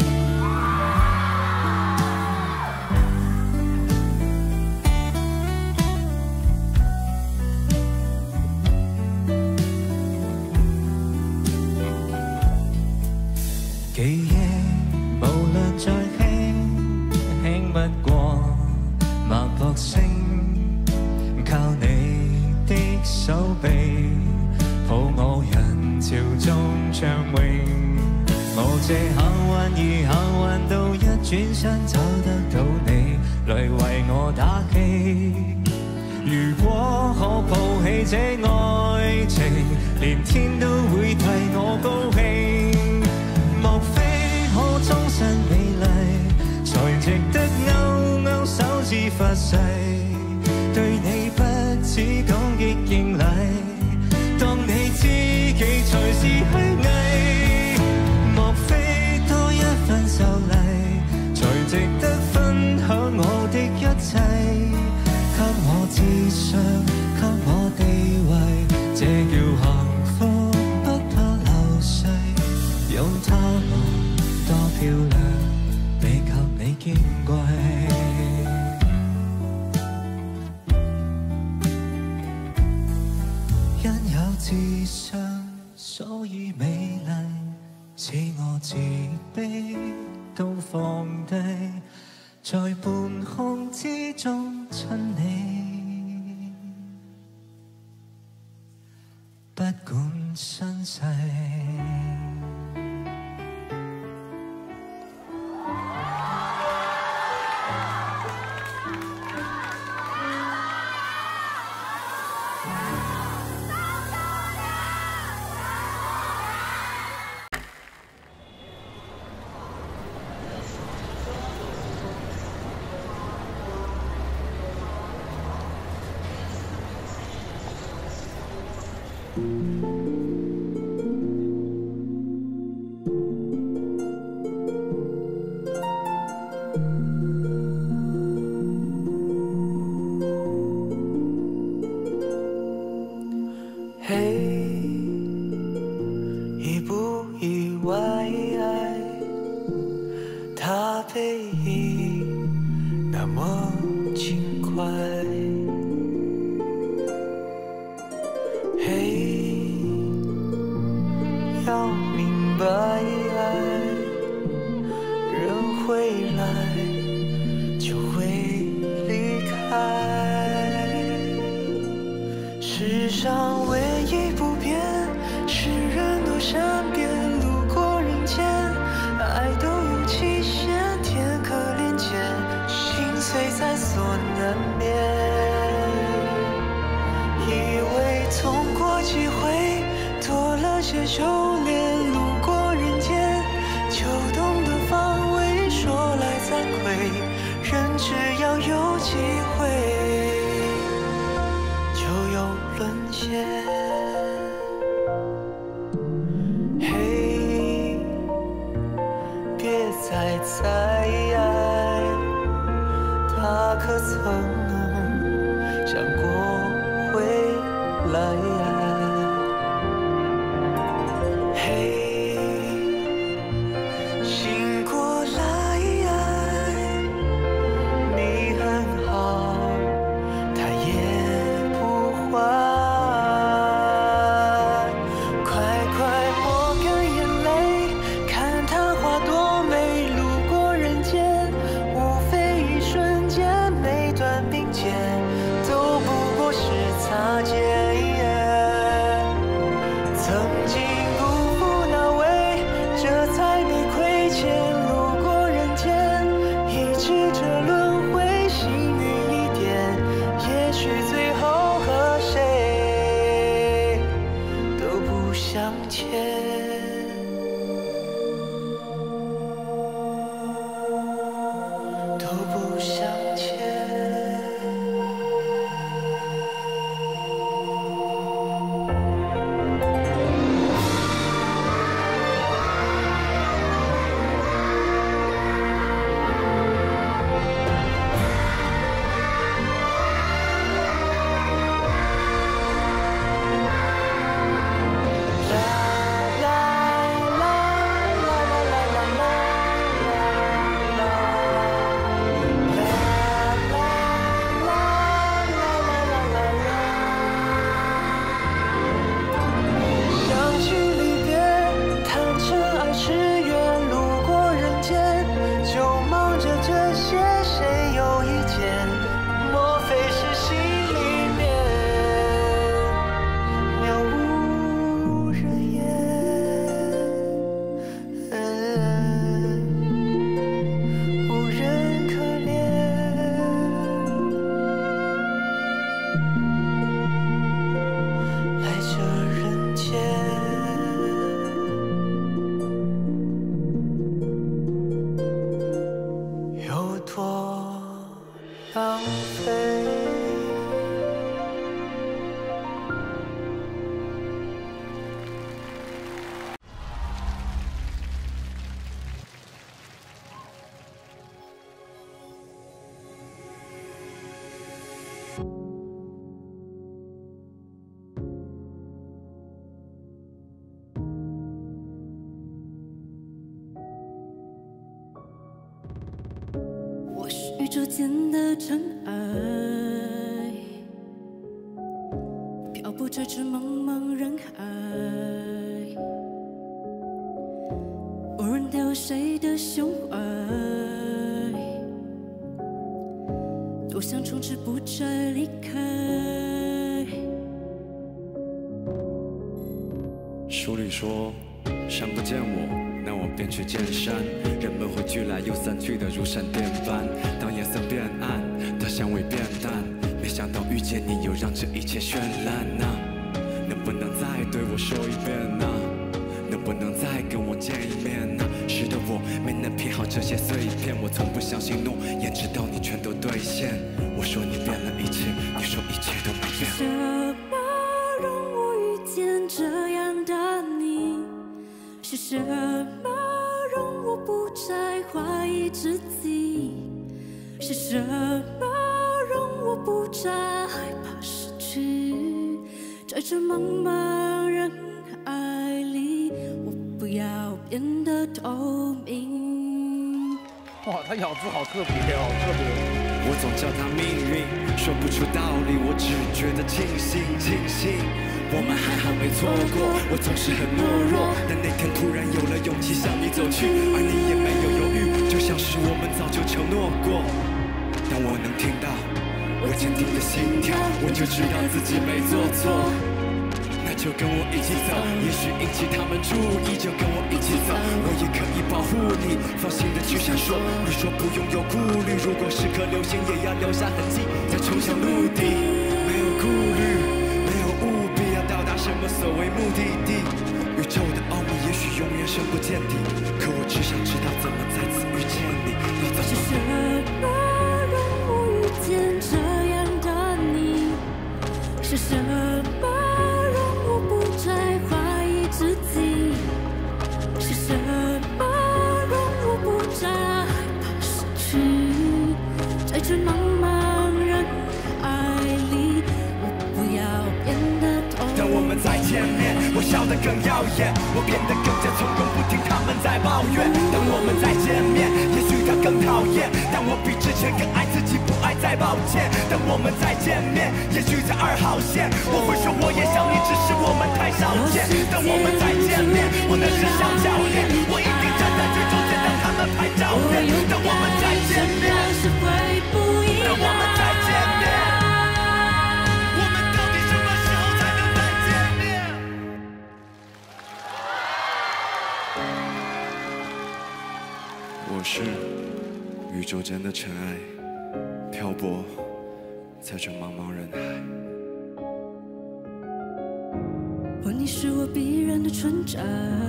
記憶無論再輕，輕不過脈搏聲，靠你的手臂。抱我人潮中暢泳，無借幸運而幸運到一轉身找得到你來為我打氣。如果可抱起這愛情，連天都會替我高興。莫非可終身美麗，才值得勾勾手指發誓，對你不似感激敬禮，當你知己才是虛偽，莫非多一份秀麗，才值得分享我的一切，給我智商，給我地位，這叫幸福，不怕流逝，有他們多漂亮，比及你矜貴。自信，所以美麗，使我自卑都放低，在半空之中親你，不管身世。 他也不坏。 逐渐的尘埃，漂泊在这茫茫人海，无人对谁的胸怀，多想从此不再离开。 书里说，山不见我，那我便去见山。人们会聚来又散去的如闪电般。当颜色变暗，当香味变淡，没想到遇见你又让这一切绚烂啊！能不能再对我说一遍啊？能不能再跟我见一面啊？是的，我没能拼好这些碎片，我从不相信诺言，直到你全都兑现。我说你变了一切，你说一切都没变。 什么让我遇见这样的你？是什么让我不再怀疑自己？是什么让我不再害怕失去？在这茫茫人海里，我不要变得透明。 哇，他咬字好特别哦，特别。 我总叫它命运，说不出道理，我只觉得庆幸庆幸，我们还好没错过。我总是很懦弱，但那天突然有了勇气向你走去，而你也没有犹豫，就像是我们早就承诺过。当我能听到我坚定的心跳，我就知道自己没做错。那就跟我一起走，也许引起他们注意，就跟我一起走，我也可以保护你，放心的去闪烁。你说不用有顾虑，如果是颗流星，也要留下痕迹，再冲向陆地。没有顾虑，没有务必要到达什么所谓目的地。宇宙的奥秘也许永远深不见底，可我只想知道怎么再次遇见你，要怎么是什么让我遇见这样的你？是什么？在怀疑自己，是什么让我不再害怕失去？在这茫茫人海里，我不要变得透明。 当我们再见面，我笑得更耀眼，我变得更加从容，不听他们在抱怨。当我们再见面，也许他更讨厌，但我比之前更爱自己，不爱再抱歉。当我们再见面，也许在二号线，我会说我也想你，只是我们太少见。当我们再见面，我那是像教练，我一定站在最中间，让他们拍照片。当我们再见面， 是会不一样。 当我们再见面，我们到底什么时候才能再见面？ 我是宇宙间的尘埃，漂泊在这茫茫人海。 哦，你是我必然的存在，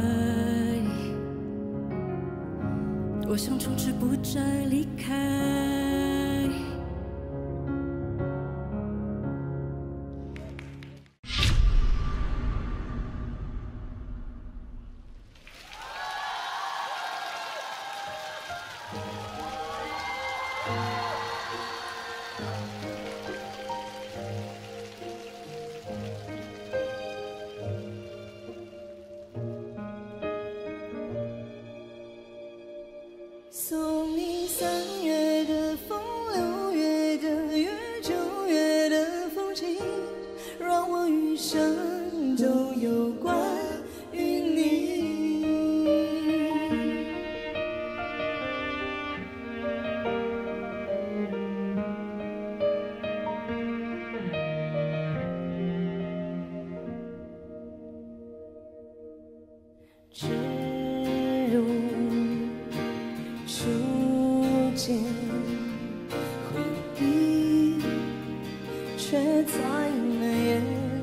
我想从此不再离开。 送你三月的风，六月的月，九月的风景，让我余生都有关于你。植入初见回忆，却在蔓延，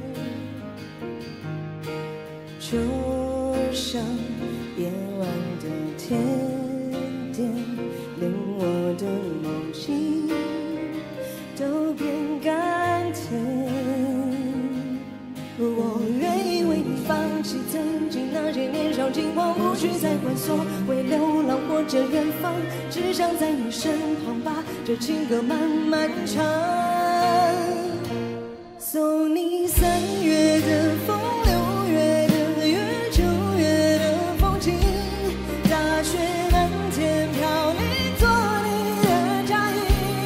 就像夜晚的甜点，连我的梦境都变甘甜。我愿意为你放弃曾经那些年少轻狂，不去再管所谓流浪或者远方，只想在你身旁把这情歌慢慢唱。送你三月的风，六月的月，九月的风景，大雪漫天飘零，做你的嫁衣。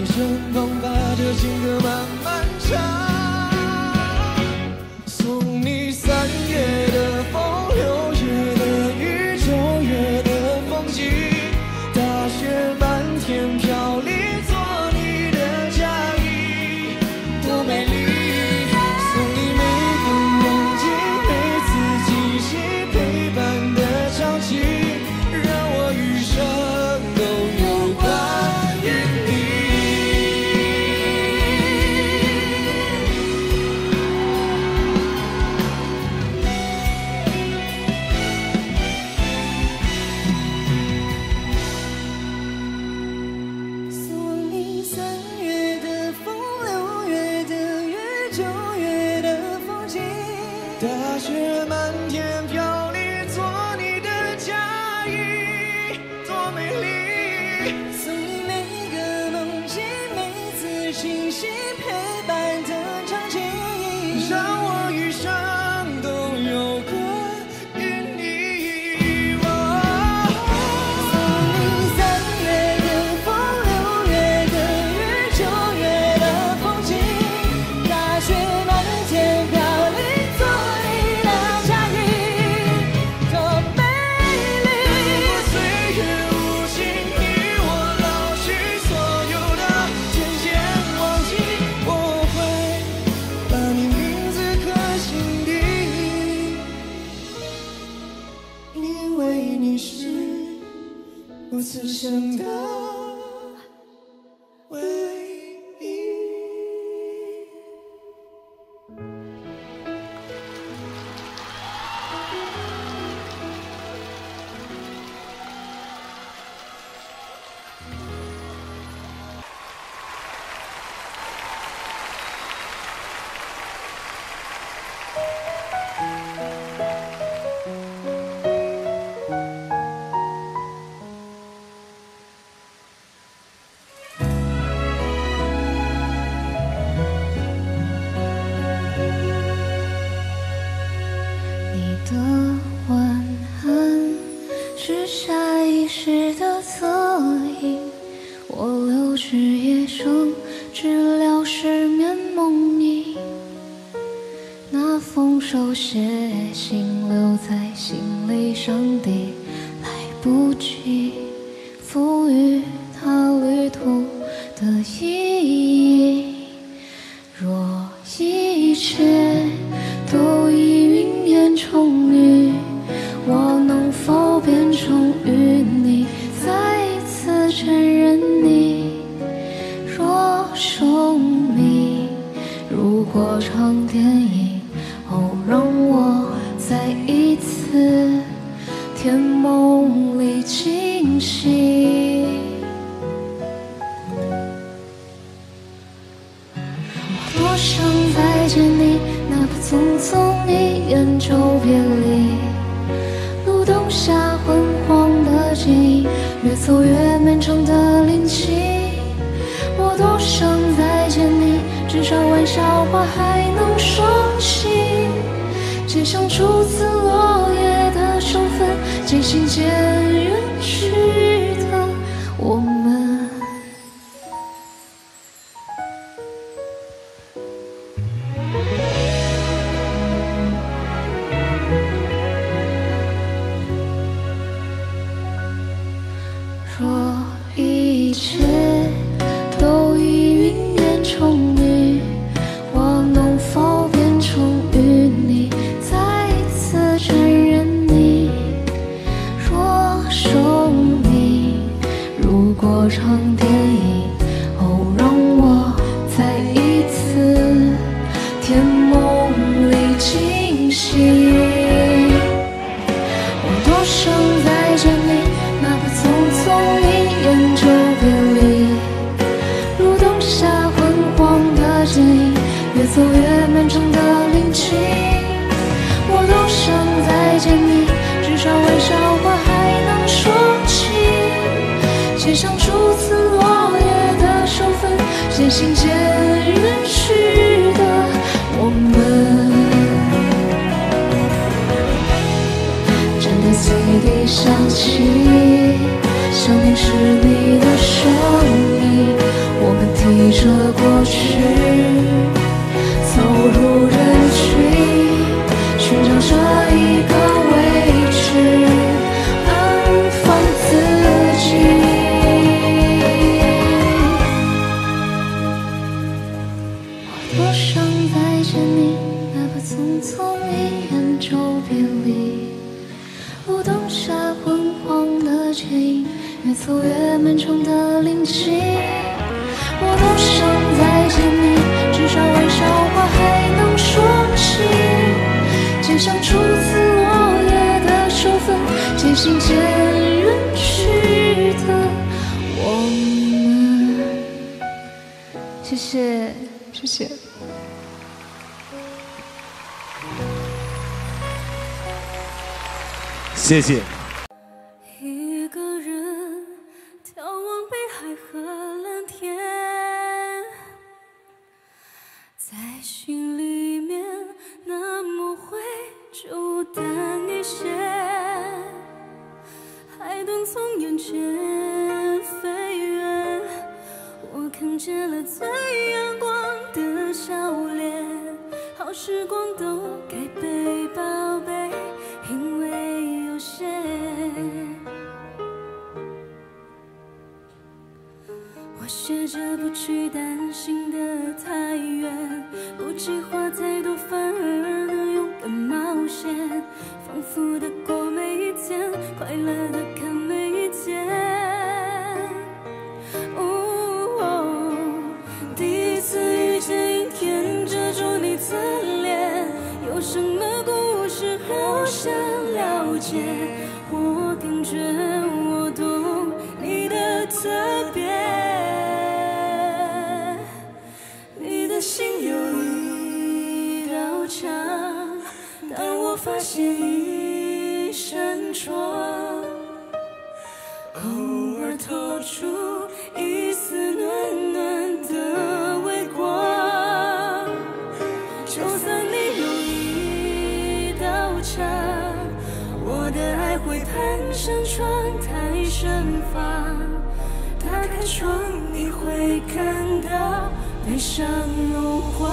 声痛把这情歌慢慢唱，送你三月的风，六月的雨，九月的风景，大雪漫天飘零，做你的嫁衣，多美丽。送你每个梦境，每次惊喜，陪伴的场景，让我余生都有关于你。 送你三月的风，六月的雨，九月的风景， 大雪漫天飘零，做你的嫁衣，多美丽。 送你每个梦境，每次清醒，陪伴的场景， 让我余生都有关于你。 送你三月的风，六月的雨，九月的风景，大雪漫天飘零，做你的嫁衣，多美丽。 岁月无情，你我老去，所有的渐渐忘记，我会把你名字刻心底，因为你是我此生的唯一。 你的晚安是下意识的侧影，我留至夜深，治疗失眠梦呓。那封手写信留在心里上抵，来不及赋予它旅途的意义。若一切都已云烟成雨，我能否变成与你再一次承认你？若生命如果场电影，哦，让我再一次甜梦里惊喜。我多想再见你，哪怕匆匆一眼就别离。路灯下昏黄的剪影，越走越漫长的林径。我多想再见你，至少玩笑话还能说起。街上初次落叶的身份，渐行渐远去的我们。若一切都已云烟成雨，我能否变成与你再一次承认你？若生命如果场电影，哦，让我再一次甜梦里惊喜。我多想再见你，哪怕匆匆一眼就别离。路灯下昏黄的剪影，越走越漫长的林径。我多想再见你，至少玩笑话还能说起。街上初次落叶的手分，渐行渐远去的我们。站在最低想起，想念是你的声音，我们听记着过去，走入人群，寻找这一个位置，安放自己。我多想再见你，哪怕匆匆一眼就别离。不懂下昏黄的剪影，越走越漫长的林径。我多想再见你，至少玩笑话还能说起。就像初次落叶的手分，渐行渐远去的我们。谢谢，谢谢。 谢谢。 一个人眺望北海和蓝天，在心里面那么会就淡一些，海豚从眼前飞远，我看见了最阳光的笑脸，好时光都该被宝贝，因为有限。我学着不去担心的太远，不计划太多，反而能勇敢冒险，丰富的过每一天，快乐的看每一天。哦，第一次遇见阴天遮住你的脸，有什么故事好想了解？我感觉我懂你的特别，你的心有一道墙，但我发现一扇窗，偶尔透出一丝暖暖的微光。就算你有一道墙，我的爱会攀上窗台盛放，打开窗你会看到悲伤融化。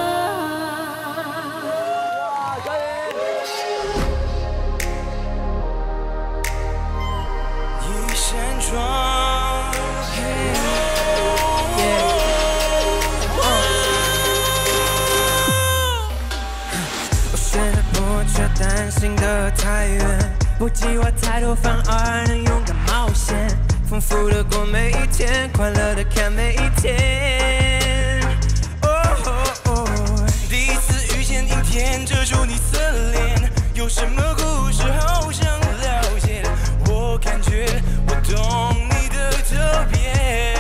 一扇窗， 我学着不去担心的太远，不计划太多，反而能勇敢冒险，丰富的过每一天，快乐的看每一天。哦哦哦， 第一次遇见阴天遮住你侧脸，有什么故事好想了解？我感觉我懂你的特别，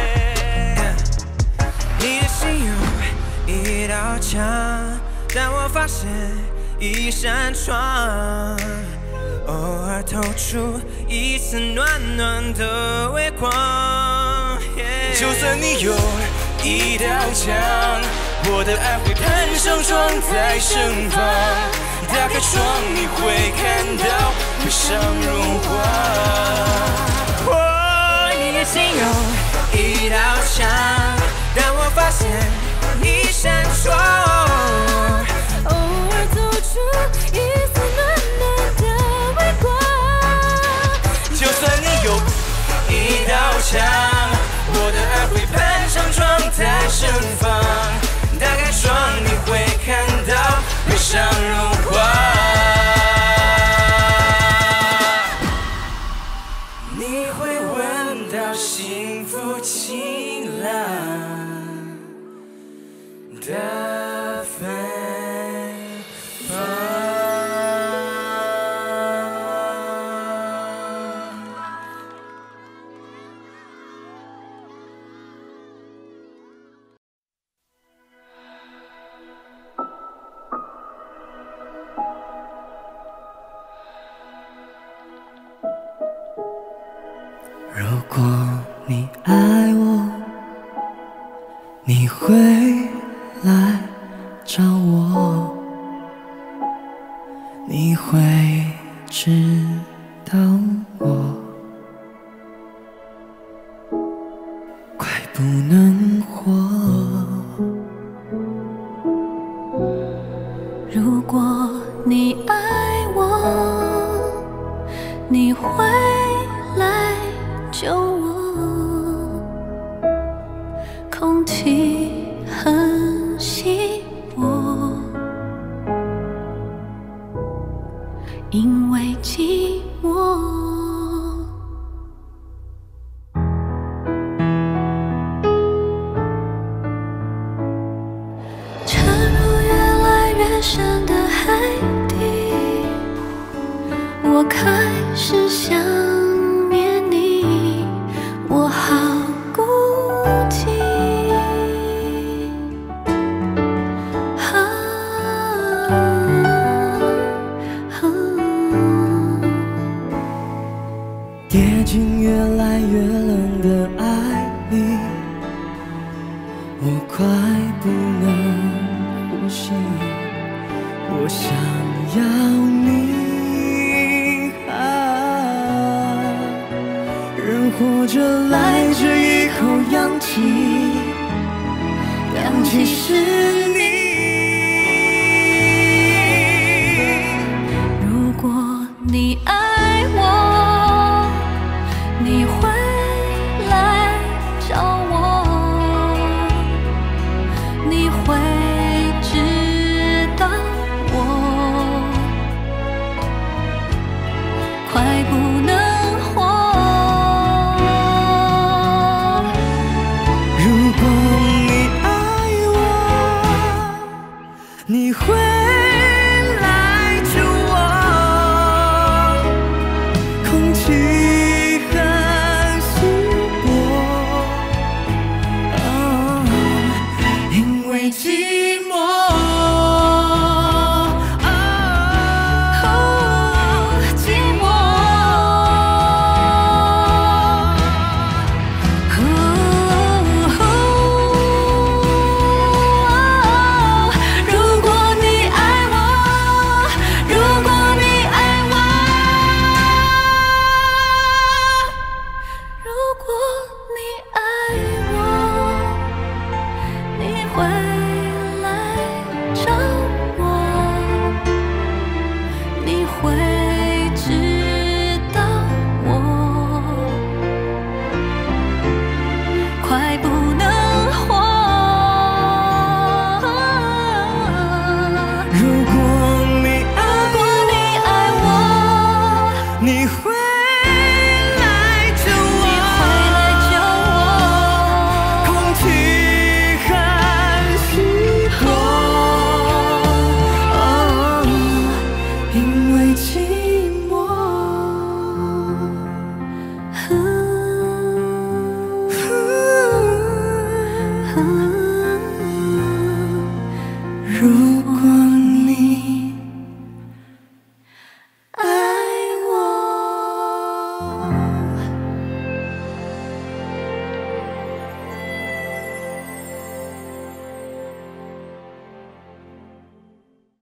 你的心有一道墙，但我发现一扇窗，偶尔透出一丝暖暖的微光。 就算你有一道墙，我的爱会攀上窗台盛放，打开窗你会看到悲伤融化。 哦，你的心有一道墙，但我发现一扇窗， 偶尔透出一丝暖暖的微光。 就算你有一道墙，我的爱会攀上窗台盛放，打开窗你会看到悲伤融化。你会闻到幸福晴朗的芬芳。 如果你爱我，你会来找我，你会知道我快不能活。 很稀薄，因为寂寞。沉入越来越深的海底，我开始想念你，我好孤寂。啊啊跌进越来越冷的爱里，我快不能呼吸，我想要你啊，人活着来这一口氧气，氧气是你。 如果你爱我，你会来找我，你会知道我快不能活。 如果你爱我，你会来救我，空气很稀薄，哦，因为寂寞。 哦，寂寞。哦，如果你爱我，如果你爱我，如果你爱我，你会来找我，你会知道我快不能活。 如果你如爱果你爱我， 你会来救你会我， 来救我。 空气很稀薄，哦，因为寂寞。如